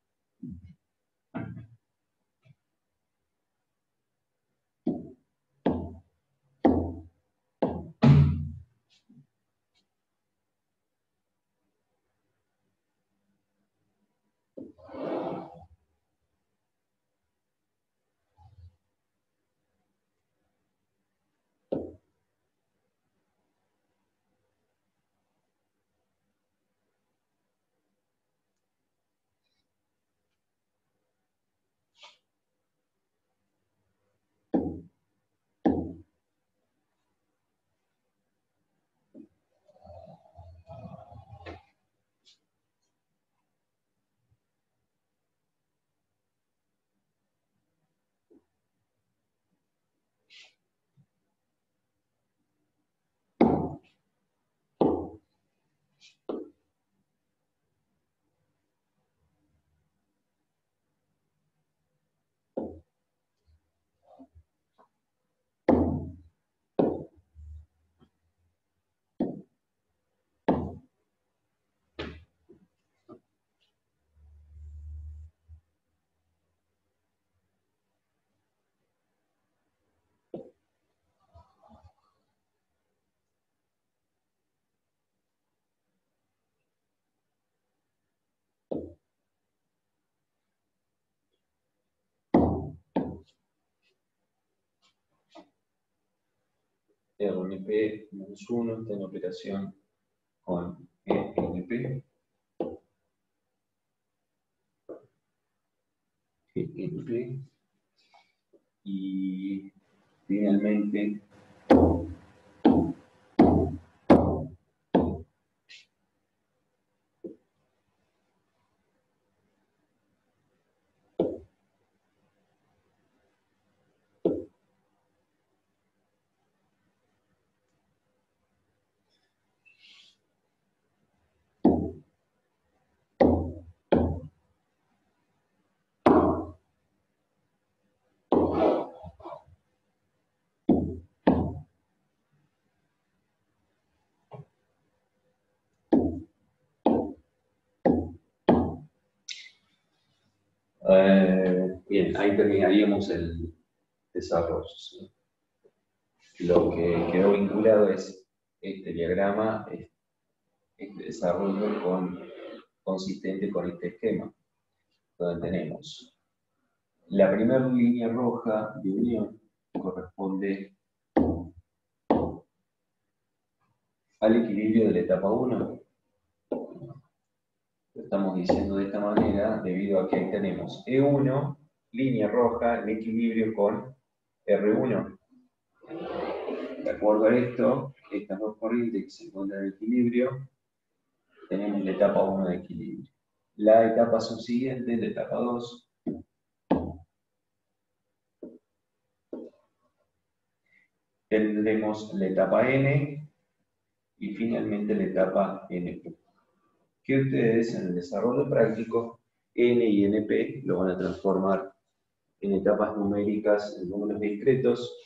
R N P menos uno está en operación con E N P, E N P, y finalmente Eh, bien, ahí terminaríamos el desarrollo, ¿sí? Lo que quedó vinculado es este diagrama, este desarrollo con, consistente con este esquema, donde tenemos la primera línea roja de unión corresponde al equilibrio de la etapa uno. Lo estamos diciendo de esta manera debido a que ahí tenemos E uno, línea roja, en equilibrio con R uno. De acuerdo a esto, estas dos corrientes que se encuentran en equilibrio, tenemos la etapa uno de equilibrio. La etapa subsiguiente, la etapa dos, tendremos la etapa N y finalmente la etapa N P. Que ustedes en el desarrollo práctico, N y N P lo van a transformar en etapas numéricas, en números discretos.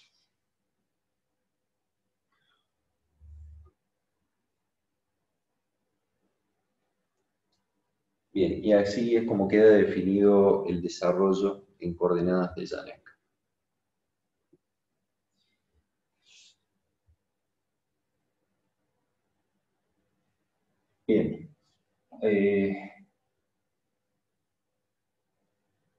Bien, y así es como queda definido el desarrollo en coordenadas de Janek. Bien. Eh,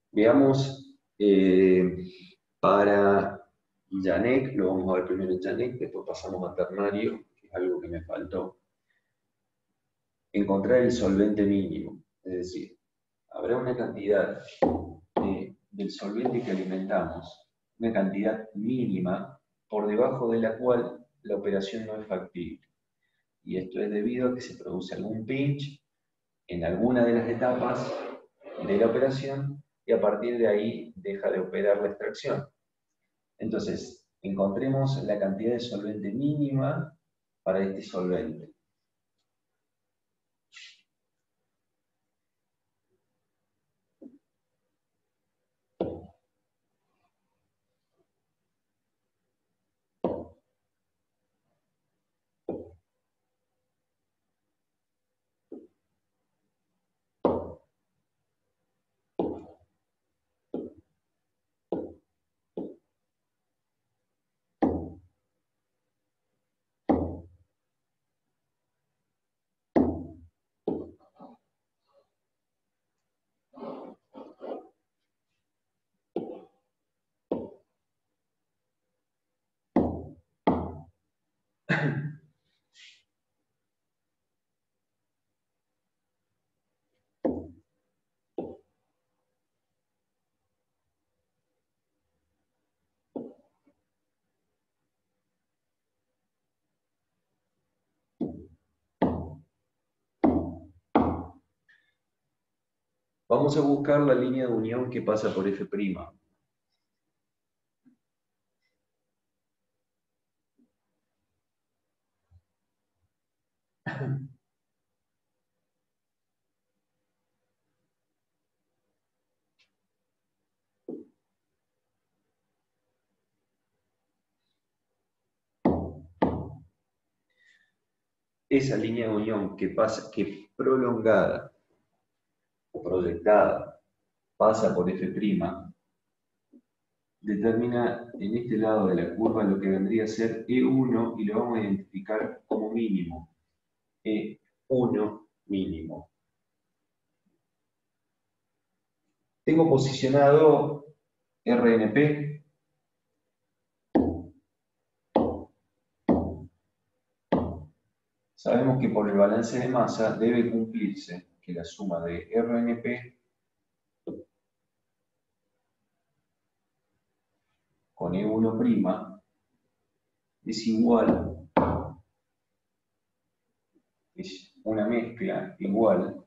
Veamos eh, para Janek, lo vamos a ver primero en Janek, después pasamos a ternario, que es algo que me faltó. Encontrar el solvente mínimo, es decir, habrá una cantidad de, del solvente que alimentamos, una cantidad mínima por debajo de la cual la operación no es factible. Y esto es debido a que se produce algún pinch en alguna de las etapas de la operación y a partir de ahí deja de operar la extracción. Entonces, encontremos la cantidad de solvente mínima para este solvente. Vamos a buscar la línea de unión que pasa por F'. Esa línea de unión que pasa, que prolongada o proyectada pasa por F', determina en este lado de la curva lo que vendría a ser E uno y lo vamos a identificar como mínimo. E uno mínimo. Tengo posicionado R N P. Sabemos que por el balance de masa debe cumplirse que la suma de R N P con E uno' es igual, es una mezcla igual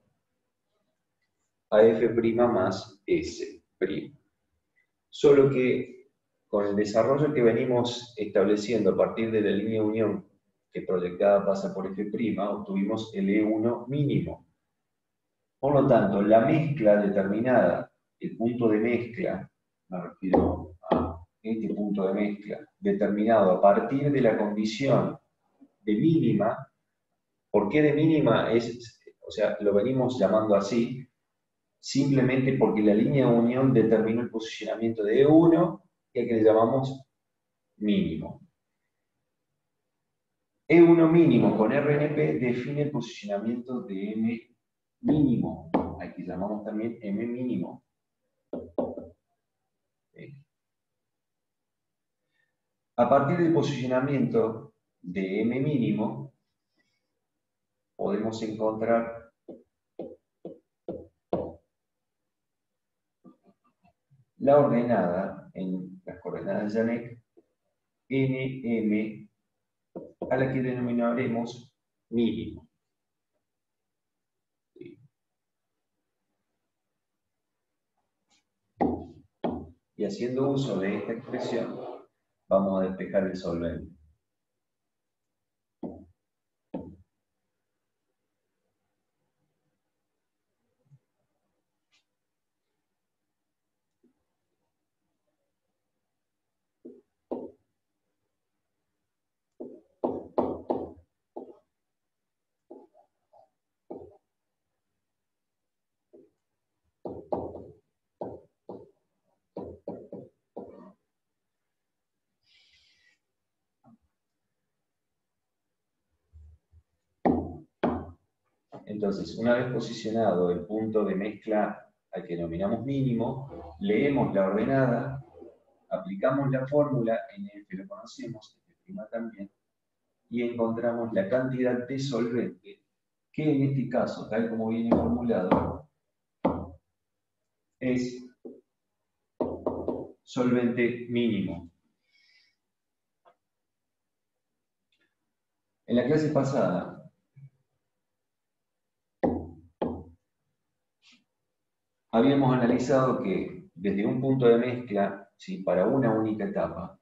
a F' más S'. Solo que con el desarrollo que venimos estableciendo a partir de la línea de unión que proyectada pasa por F', obtuvimos el E uno mínimo. Por lo tanto, la mezcla determinada, el punto de mezcla, me refiero a este punto de mezcla, determinado a partir de la condición de mínima. ¿Por qué de mínima? Es, o sea, lo venimos llamando así, simplemente porque la línea de unión determinó el posicionamiento de E uno y al que le llamamos mínimo. E uno mínimo con R N P define el posicionamiento de M mínimo, al que llamamos también M mínimo. A partir del posicionamiento de M mínimo, podemos encontrar la ordenada en las coordenadas de Janek N M, a la que denominaremos mínimo. Y haciendo uso de esta expresión, vamos a despejar el solvente. Entonces, una vez posicionado el punto de mezcla al que denominamos mínimo, leemos la ordenada, aplicamos la fórmula, N F lo conocemos, F' también, y encontramos la cantidad de solvente, que en este caso, tal como viene formulado, es solvente mínimo. En la clase pasada, habíamos analizado que desde un punto de mezcla, ¿sí?, para una única etapa,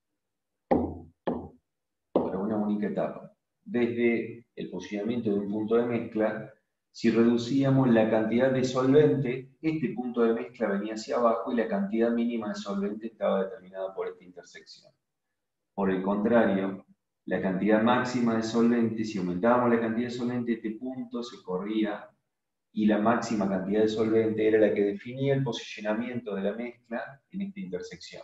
para una única etapa, desde el posicionamiento de un punto de mezcla, si reducíamos la cantidad de solvente, este punto de mezcla venía hacia abajo y la cantidad mínima de solvente estaba determinada por esta intersección. Por el contrario, la cantidad máxima de solvente, si aumentábamos la cantidad de solvente, este punto se corría y la máxima cantidad de solvente era la que definía el posicionamiento de la mezcla en esta intersección.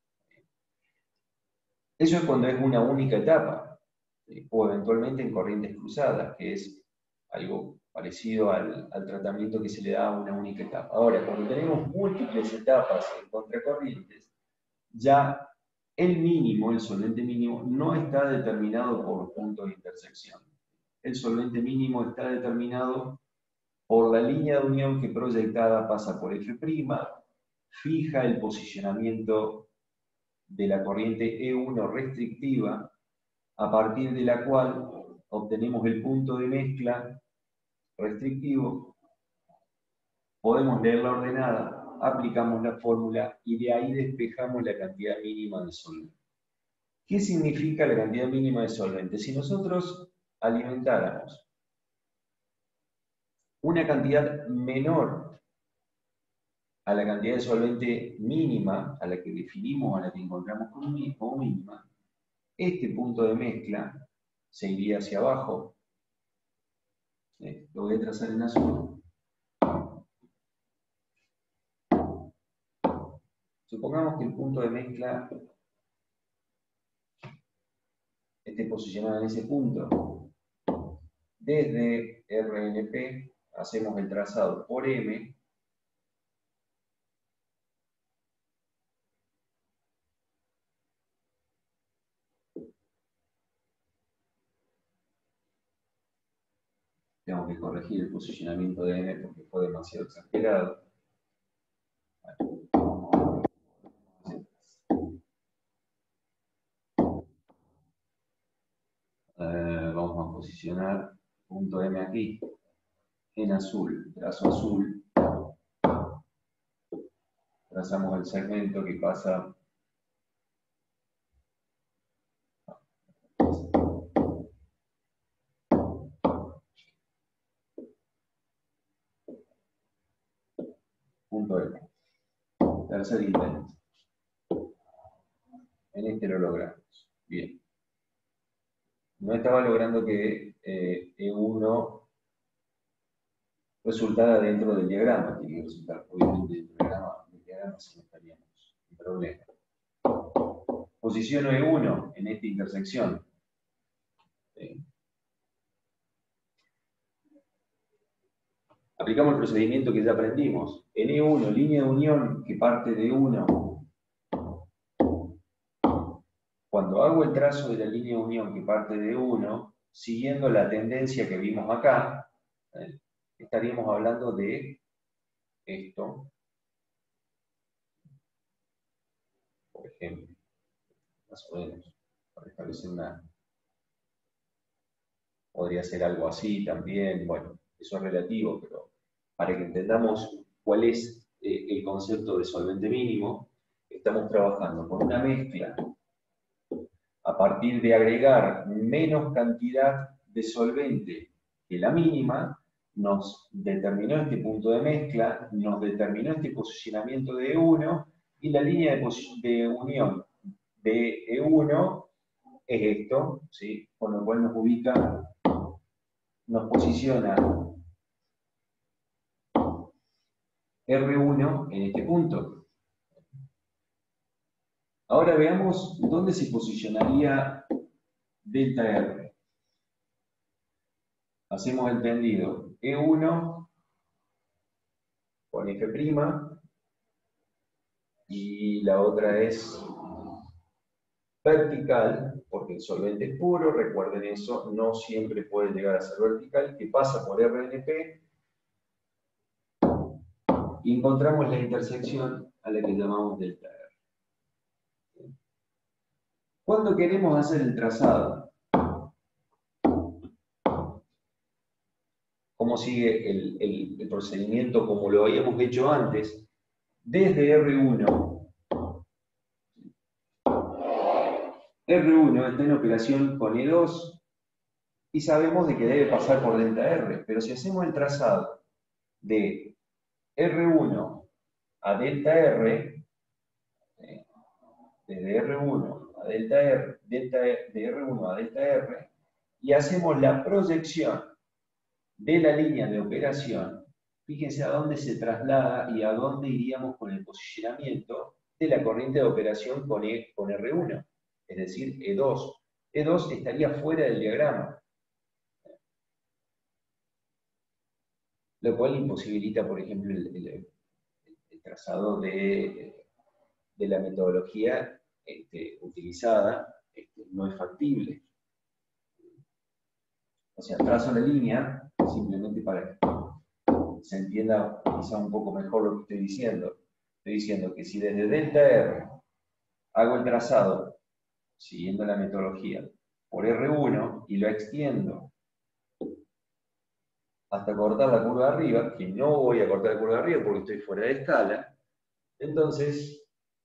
Eso es cuando es una única etapa, ¿sí?, o eventualmente en corrientes cruzadas, que es algo parecido al, al tratamiento que se le da a una única etapa. Ahora, cuando tenemos múltiples etapas en contracorrientes, ya el mínimo, el solvente mínimo, no está determinado por los puntos de intersección. El solvente mínimo está determinado por la línea de unión que proyectada pasa por F', fija el posicionamiento de la corriente E uno restrictiva, a partir de la cual obtenemos el punto de mezcla restrictivo, podemos leer la ordenada, aplicamos la fórmula y de ahí despejamos la cantidad mínima de solvente. ¿Qué significa la cantidad mínima de solvente? Si nosotros alimentáramos una cantidad menor a la cantidad de solvente mínima, a la que definimos, a la que encontramos como mínima, este punto de mezcla se iría hacia abajo. ¿Eh? Lo voy a trazar en azul. Supongamos que el punto de mezcla esté posicionado en ese punto. Desde R N P hacemos el trazado por M. Tengo que corregir el posicionamiento de M porque fue demasiado exagerado. Eh, vamos a posicionar punto M aquí, en azul, trazo azul. Trazamos el segmento que pasa punto M. Tercer intento. En este lo logramos. Bien. No estaba logrando que eh, E uno resultara dentro del diagrama. Tiene que resultar obviamente dentro del diagrama, del diagrama si no estaríamos en problema. Posiciono E uno en esta intersección. ¿Sí? Aplicamos el procedimiento que ya aprendimos. En E uno, línea de unión que parte de uno. Cuando hago el trazo de la línea de unión que parte de uno, siguiendo la tendencia que vimos acá, ¿eh?, estaríamos hablando de esto, por ejemplo, más o menos, para establecer una... Podría ser algo así también, bueno, eso es relativo, pero para que entendamos cuál es eh, el concepto de solvente mínimo, estamos trabajando con una mezcla a partir de agregar menos cantidad de solvente que la mínima, nos determinó este punto de mezcla, nos determinó este posicionamiento de E uno, y la línea de, de unión de E uno es esto, ¿sí?, con lo cual nos ubica, nos posiciona R uno en este punto. Ahora veamos dónde se posicionaría delta R. Hacemos el tendido E uno con F', y la otra es vertical, porque el solvente es puro, recuerden eso, no siempre puede llegar a ser vertical, que pasa por R N P, y encontramos la intersección a la que llamamos delta R. Cuando queremos hacer el trazado, ¿cómo sigue el, el, el procedimiento como lo habíamos hecho antes? Desde R uno, R uno está en operación con E dos, y sabemos de que debe pasar por delta R, pero si hacemos el trazado de R uno a delta R, eh, desde R uno a delta R, delta R, de R uno a delta R, y hacemos la proyección de la línea de operación, fíjense a dónde se traslada y a dónde iríamos con el posicionamiento de la corriente de operación con, e, con R uno, es decir, E dos. E dos estaría fuera del diagrama, lo cual imposibilita, por ejemplo, el, el, el trazado de, de la metodología este, utilizada, este, no es factible. O sea, trazo la línea simplemente para que se entienda quizá un poco mejor lo que estoy diciendo. Estoy diciendo que si desde delta R hago el trazado, siguiendo la metodología, por R uno y lo extiendo hasta cortar la curva de arriba, que no voy a cortar la curva de arriba porque estoy fuera de escala, entonces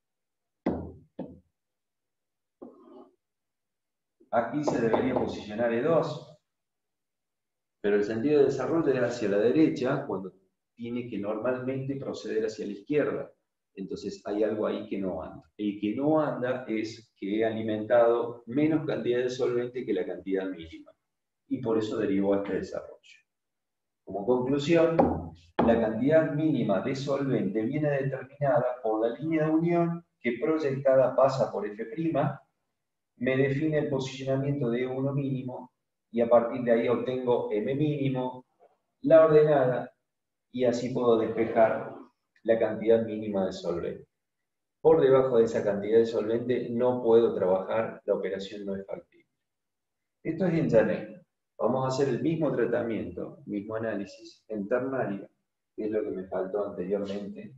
aquí se debería posicionar E dos, pero el sentido de desarrollo es hacia la derecha cuando tiene que normalmente proceder hacia la izquierda. Entonces hay algo ahí que no anda. El que no anda es que he alimentado menos cantidad de solvente que la cantidad mínima. Y por eso derivó a este desarrollo. Como conclusión, la cantidad mínima de solvente viene determinada por la línea de unión que proyectada pasa por F', me define el posicionamiento de E uno mínimo y a partir de ahí obtengo M mínimo, la ordenada, y así puedo despejar la cantidad mínima de solvente. Por debajo de esa cantidad de solvente no puedo trabajar, la operación no es factible. Esto es en Janet. Vamos a hacer el mismo tratamiento, mismo análisis en ternaria, que es lo que me faltó anteriormente.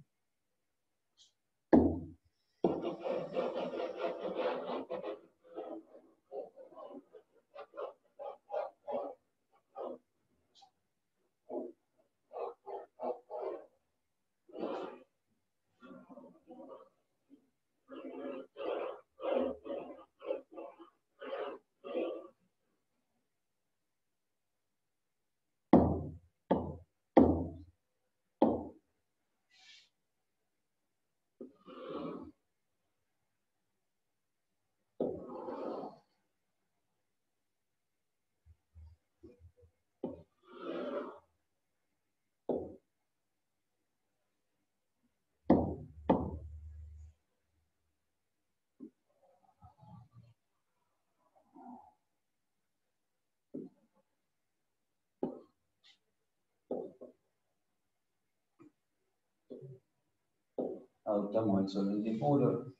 Adoptamos el solvente puro.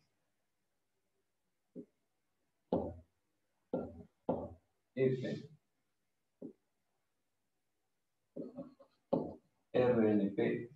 F, R N P,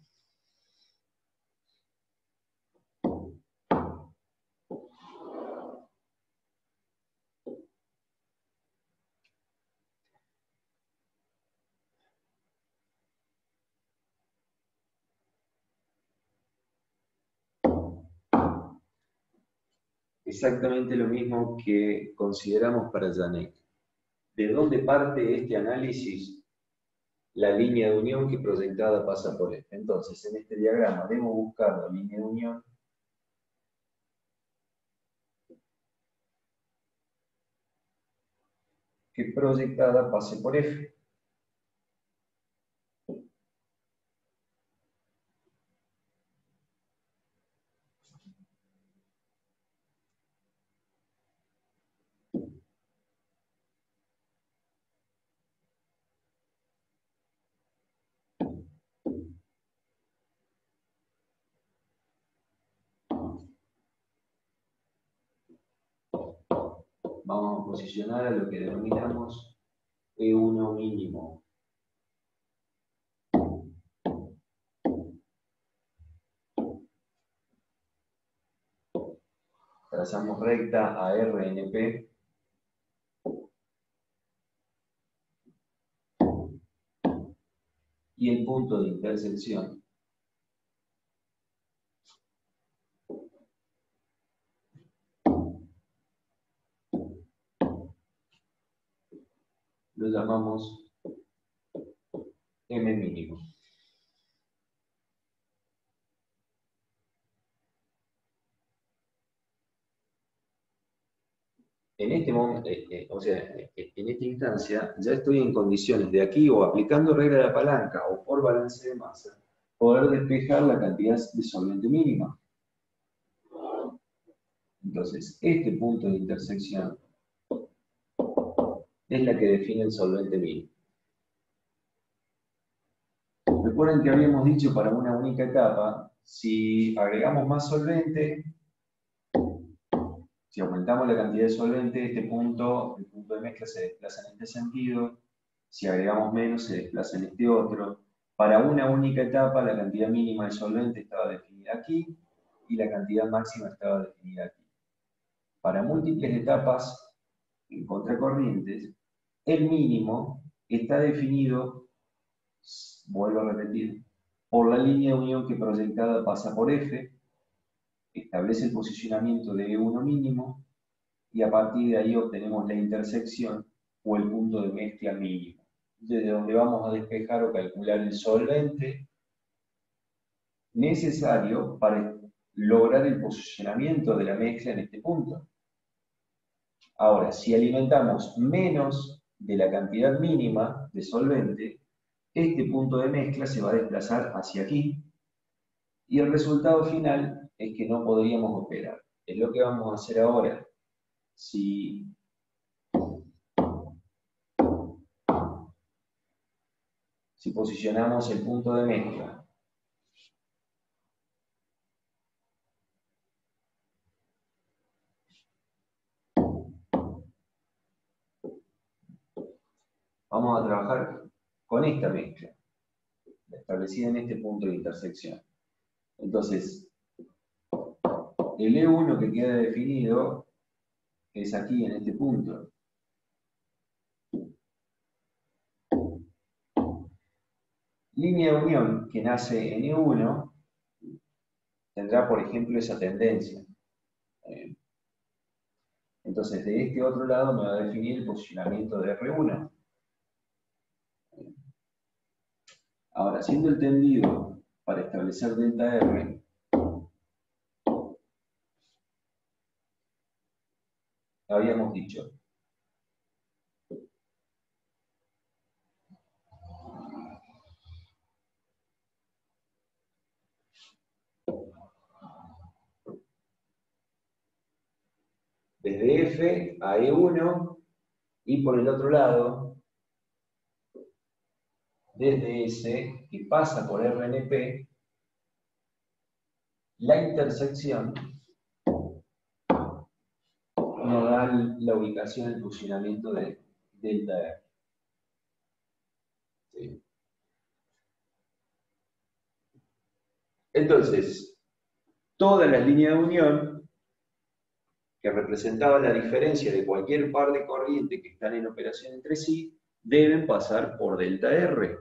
exactamente lo mismo que consideramos para Janek. ¿De dónde parte este análisis? La línea de unión que proyectada pasa por F. Entonces, en este diagrama debo buscar la línea de unión que proyectada pase por F. vamos a posicionar a lo que denominamos E uno mínimo. Trazamos recta a R N P. Y el punto de intersección lo llamamos M mínimo. En este momento, eh, eh, o sea, eh, en esta instancia, ya estoy en condiciones de aquí, o aplicando regla de la palanca, o por balance de masa, poder despejar la cantidad de solvente mínima. Entonces, este punto de intersección es la que define el solvente mínimo. Recuerden que habíamos dicho para una única etapa, si agregamos más solvente, si aumentamos la cantidad de solvente, este punto, el punto de mezcla se desplaza en este sentido. Si agregamos menos, se desplaza en este otro. Para una única etapa, la cantidad mínima de solvente estaba definida aquí y la cantidad máxima estaba definida aquí. Para múltiples etapas en contracorrientes, el mínimo está definido, vuelvo a repetir, por la línea de unión que proyectada pasa por F, establece el posicionamiento de E uno mínimo, y a partir de ahí obtenemos la intersección o el punto de mezcla mínimo, desde donde vamos a despejar o calcular el solvente necesario para lograr el posicionamiento de la mezcla en este punto. Ahora, si alimentamos menos de la cantidad mínima de solvente, este punto de mezcla se va a desplazar hacia aquí y el resultado final es que no podríamos operar. Es lo que vamos a hacer ahora. Si Si posicionamos el punto de mezcla vamos a trabajar con esta mezcla, establecida en este punto de intersección. Entonces, el E uno que queda definido es aquí, en este punto. Línea de unión que nace en E uno tendrá, por ejemplo, esa tendencia. Entonces, de este otro lado me va a definir el posicionamiento de R uno. Ahora, siendo el tendido para establecer delta R, habíamos dicho desde F a E uno y por el otro lado, desde S, que pasa por R N P, la intersección nos da la ubicación, el posicionamiento de delta R. ¿Sí? Entonces, todas las líneas de unión que representaban la diferencia de cualquier par de corrientes que están en operación entre sí, deben pasar por delta R.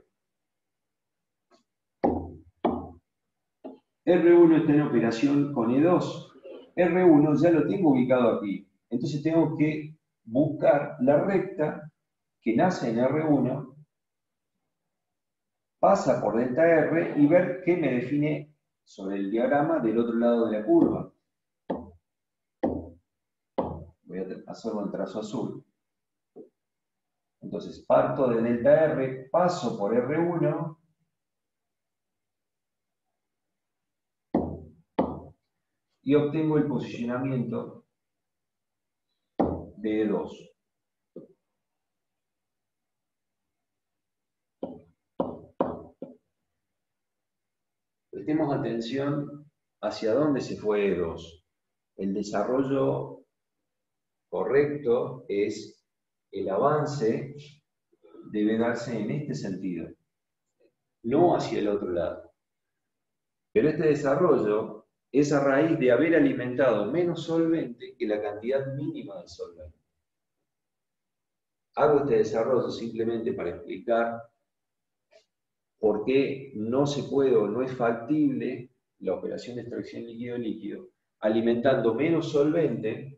R uno está en operación con E dos. R uno ya lo tengo ubicado aquí. Entonces tengo que buscar la recta que nace en R uno, pasa por delta R y ver qué me define sobre el diagrama del otro lado de la curva. Voy a hacerlo en trazo azul. Entonces parto de delta R, paso por R uno, y obtengo el posicionamiento de E dos. Prestemos atención hacia dónde se fue E dos. El desarrollo correcto es el avance debe darse en este sentido, no hacia el otro lado. Pero este desarrollo es a raíz de haber alimentado menos solvente que la cantidad mínima de solvente. Hago este desarrollo simplemente para explicar por qué no se puede o no es factible la operación de extracción líquido-líquido alimentando menos solvente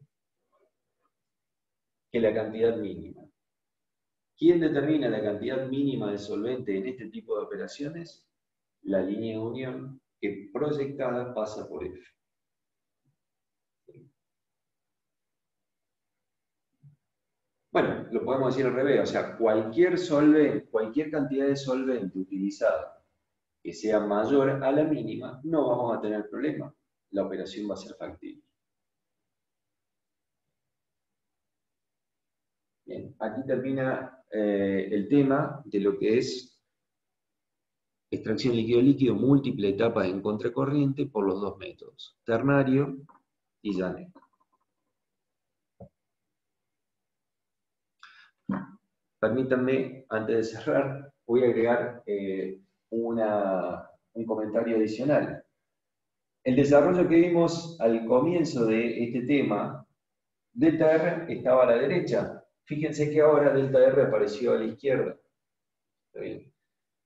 que la cantidad mínima. ¿Quién determina la cantidad mínima de solvente en este tipo de operaciones? La línea de unión que proyectada pasa por F. Bueno, lo podemos decir al revés, o sea, cualquier solvente, cualquier cantidad de solvente utilizada que sea mayor a la mínima, no vamos a tener problema. La operación va a ser factible. Bien, aquí termina eh, el tema de lo que es extracción líquido-líquido, múltiple etapas en contracorriente por los dos métodos, ternario y Janek. Permítanme, antes de cerrar, voy a agregar eh, una, un comentario adicional. El desarrollo que vimos al comienzo de este tema, delta R estaba a la derecha. Fíjense que ahora delta R apareció a la izquierda. ¿Está bien?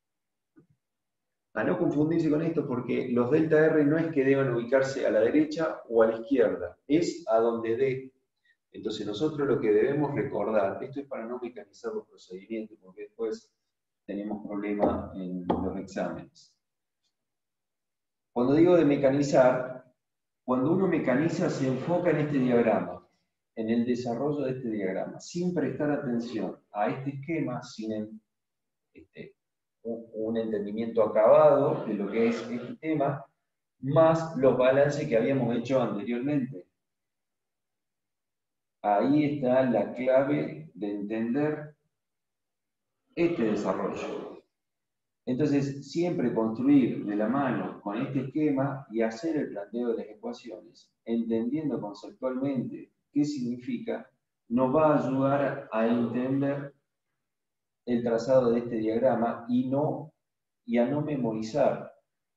A no confundirse con esto porque los delta R no es que deban ubicarse a la derecha o a la izquierda, es a donde dé. Entonces nosotros lo que debemos recordar, esto es para no mecanizar los procedimientos, porque después tenemos problemas en los exámenes. Cuando digo de mecanizar, cuando uno mecaniza se enfoca en este diagrama, en el desarrollo de este diagrama, sin prestar atención a este esquema, sin este, un, un entendimiento acabado de lo que es este tema, más los balances que habíamos hecho anteriormente. Ahí está la clave de entender este desarrollo. Entonces, siempre construir de la mano con este esquema y hacer el planteo de las ecuaciones, entendiendo conceptualmente qué significa, nos va a ayudar a entender el trazado de este diagrama y, no, y a no memorizar.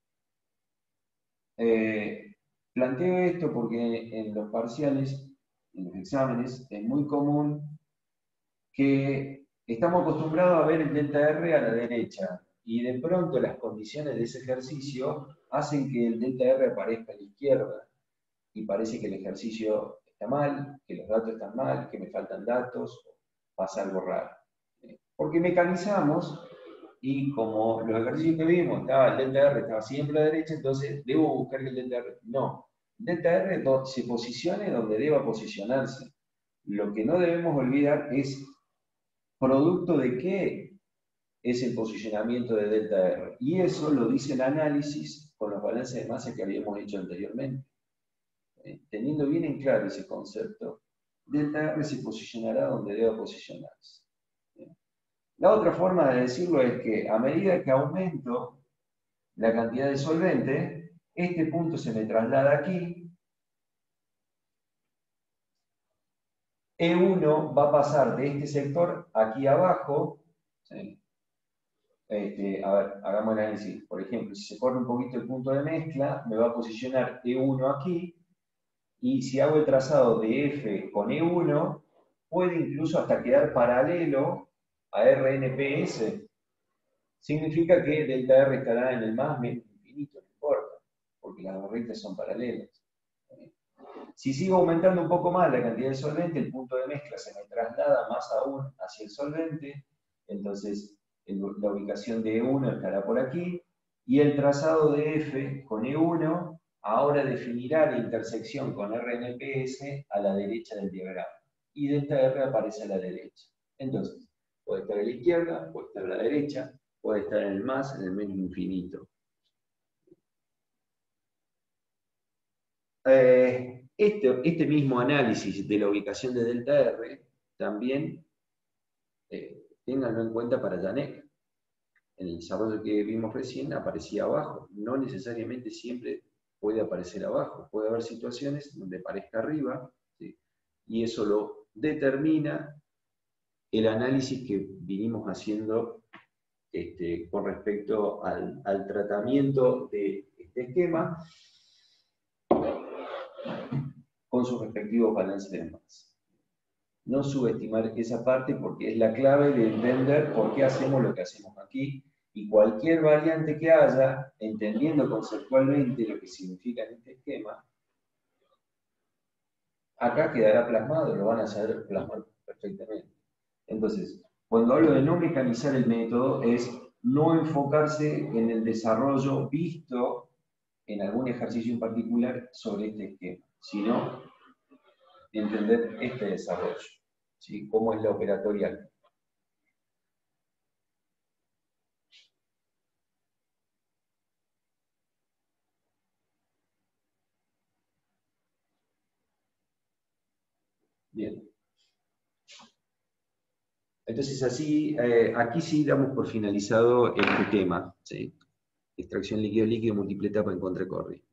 Eh, planteo esto porque en los parciales, en los exámenes, es muy común que estamos acostumbrados a ver el delta R a la derecha y de pronto las condiciones de ese ejercicio hacen que el delta R aparezca a la izquierda y parece que el ejercicio está mal, que los datos están mal, que me faltan datos, pasa algo raro. Porque mecanizamos y como los ejercicios que vimos, estaba, el delta R estaba siempre a la derecha, entonces debo buscar que el delta R. No, el delta R se posicione donde deba posicionarse. Lo que no debemos olvidar es producto de qué es el posicionamiento de delta R. Y eso lo dice el análisis con los balances de masa que habíamos hecho anteriormente. Eh, teniendo bien en claro ese concepto, delta R se posicionará donde deba posicionarse. La otra forma de decirlo es que a medida que aumento la cantidad de solvente, este punto se me traslada aquí. E uno va a pasar de este sector aquí abajo. ¿Sí? Este, a ver, hagamos el análisis. Por ejemplo, si se corre un poquito el punto de mezcla, me va a posicionar E uno aquí. Y si hago el trazado de F con E uno, puede incluso hasta quedar paralelo a R N P S. Significa que delta R estará en el más menos infinito, no importa, porque las dos rectas son paralelas. Si sigo aumentando un poco más la cantidad de solvente, el punto de mezcla se me traslada más aún hacia el solvente, entonces la ubicación de E uno estará por aquí, y el trazado de F con E uno ahora definirá la intersección con R N P S a la derecha del diagrama, y delta R aparece a la derecha. Entonces, puede estar a la izquierda, puede estar a la derecha, puede estar en el más, en el menos infinito. Eh, este, este mismo análisis de la ubicación de delta R también eh, ténganlo en cuenta para Janek. En el desarrollo que vimos recién aparecía abajo. No necesariamente siempre puede aparecer abajo. Puede haber situaciones donde aparezca arriba, ¿sí? Y eso lo determina el análisis que vinimos haciendo este, con respecto al, al tratamiento de este esquema con sus respectivos balances de masa. No subestimar esa parte porque es la clave de entender por qué hacemos lo que hacemos aquí, y cualquier variante que haya, entendiendo conceptualmente lo que significa en este esquema, acá quedará plasmado, lo van a saber plasmar perfectamente. Entonces, cuando hablo de no mecanizar el método, es no enfocarse en el desarrollo visto en algún ejercicio en particular sobre este esquema, sino entender este desarrollo, ¿sí? Cómo es la operatoria. Bien. Entonces, así, eh, aquí sí damos por finalizado este tema, ¿sí? Extracción líquido-líquido, múltiple etapa en contracorriente.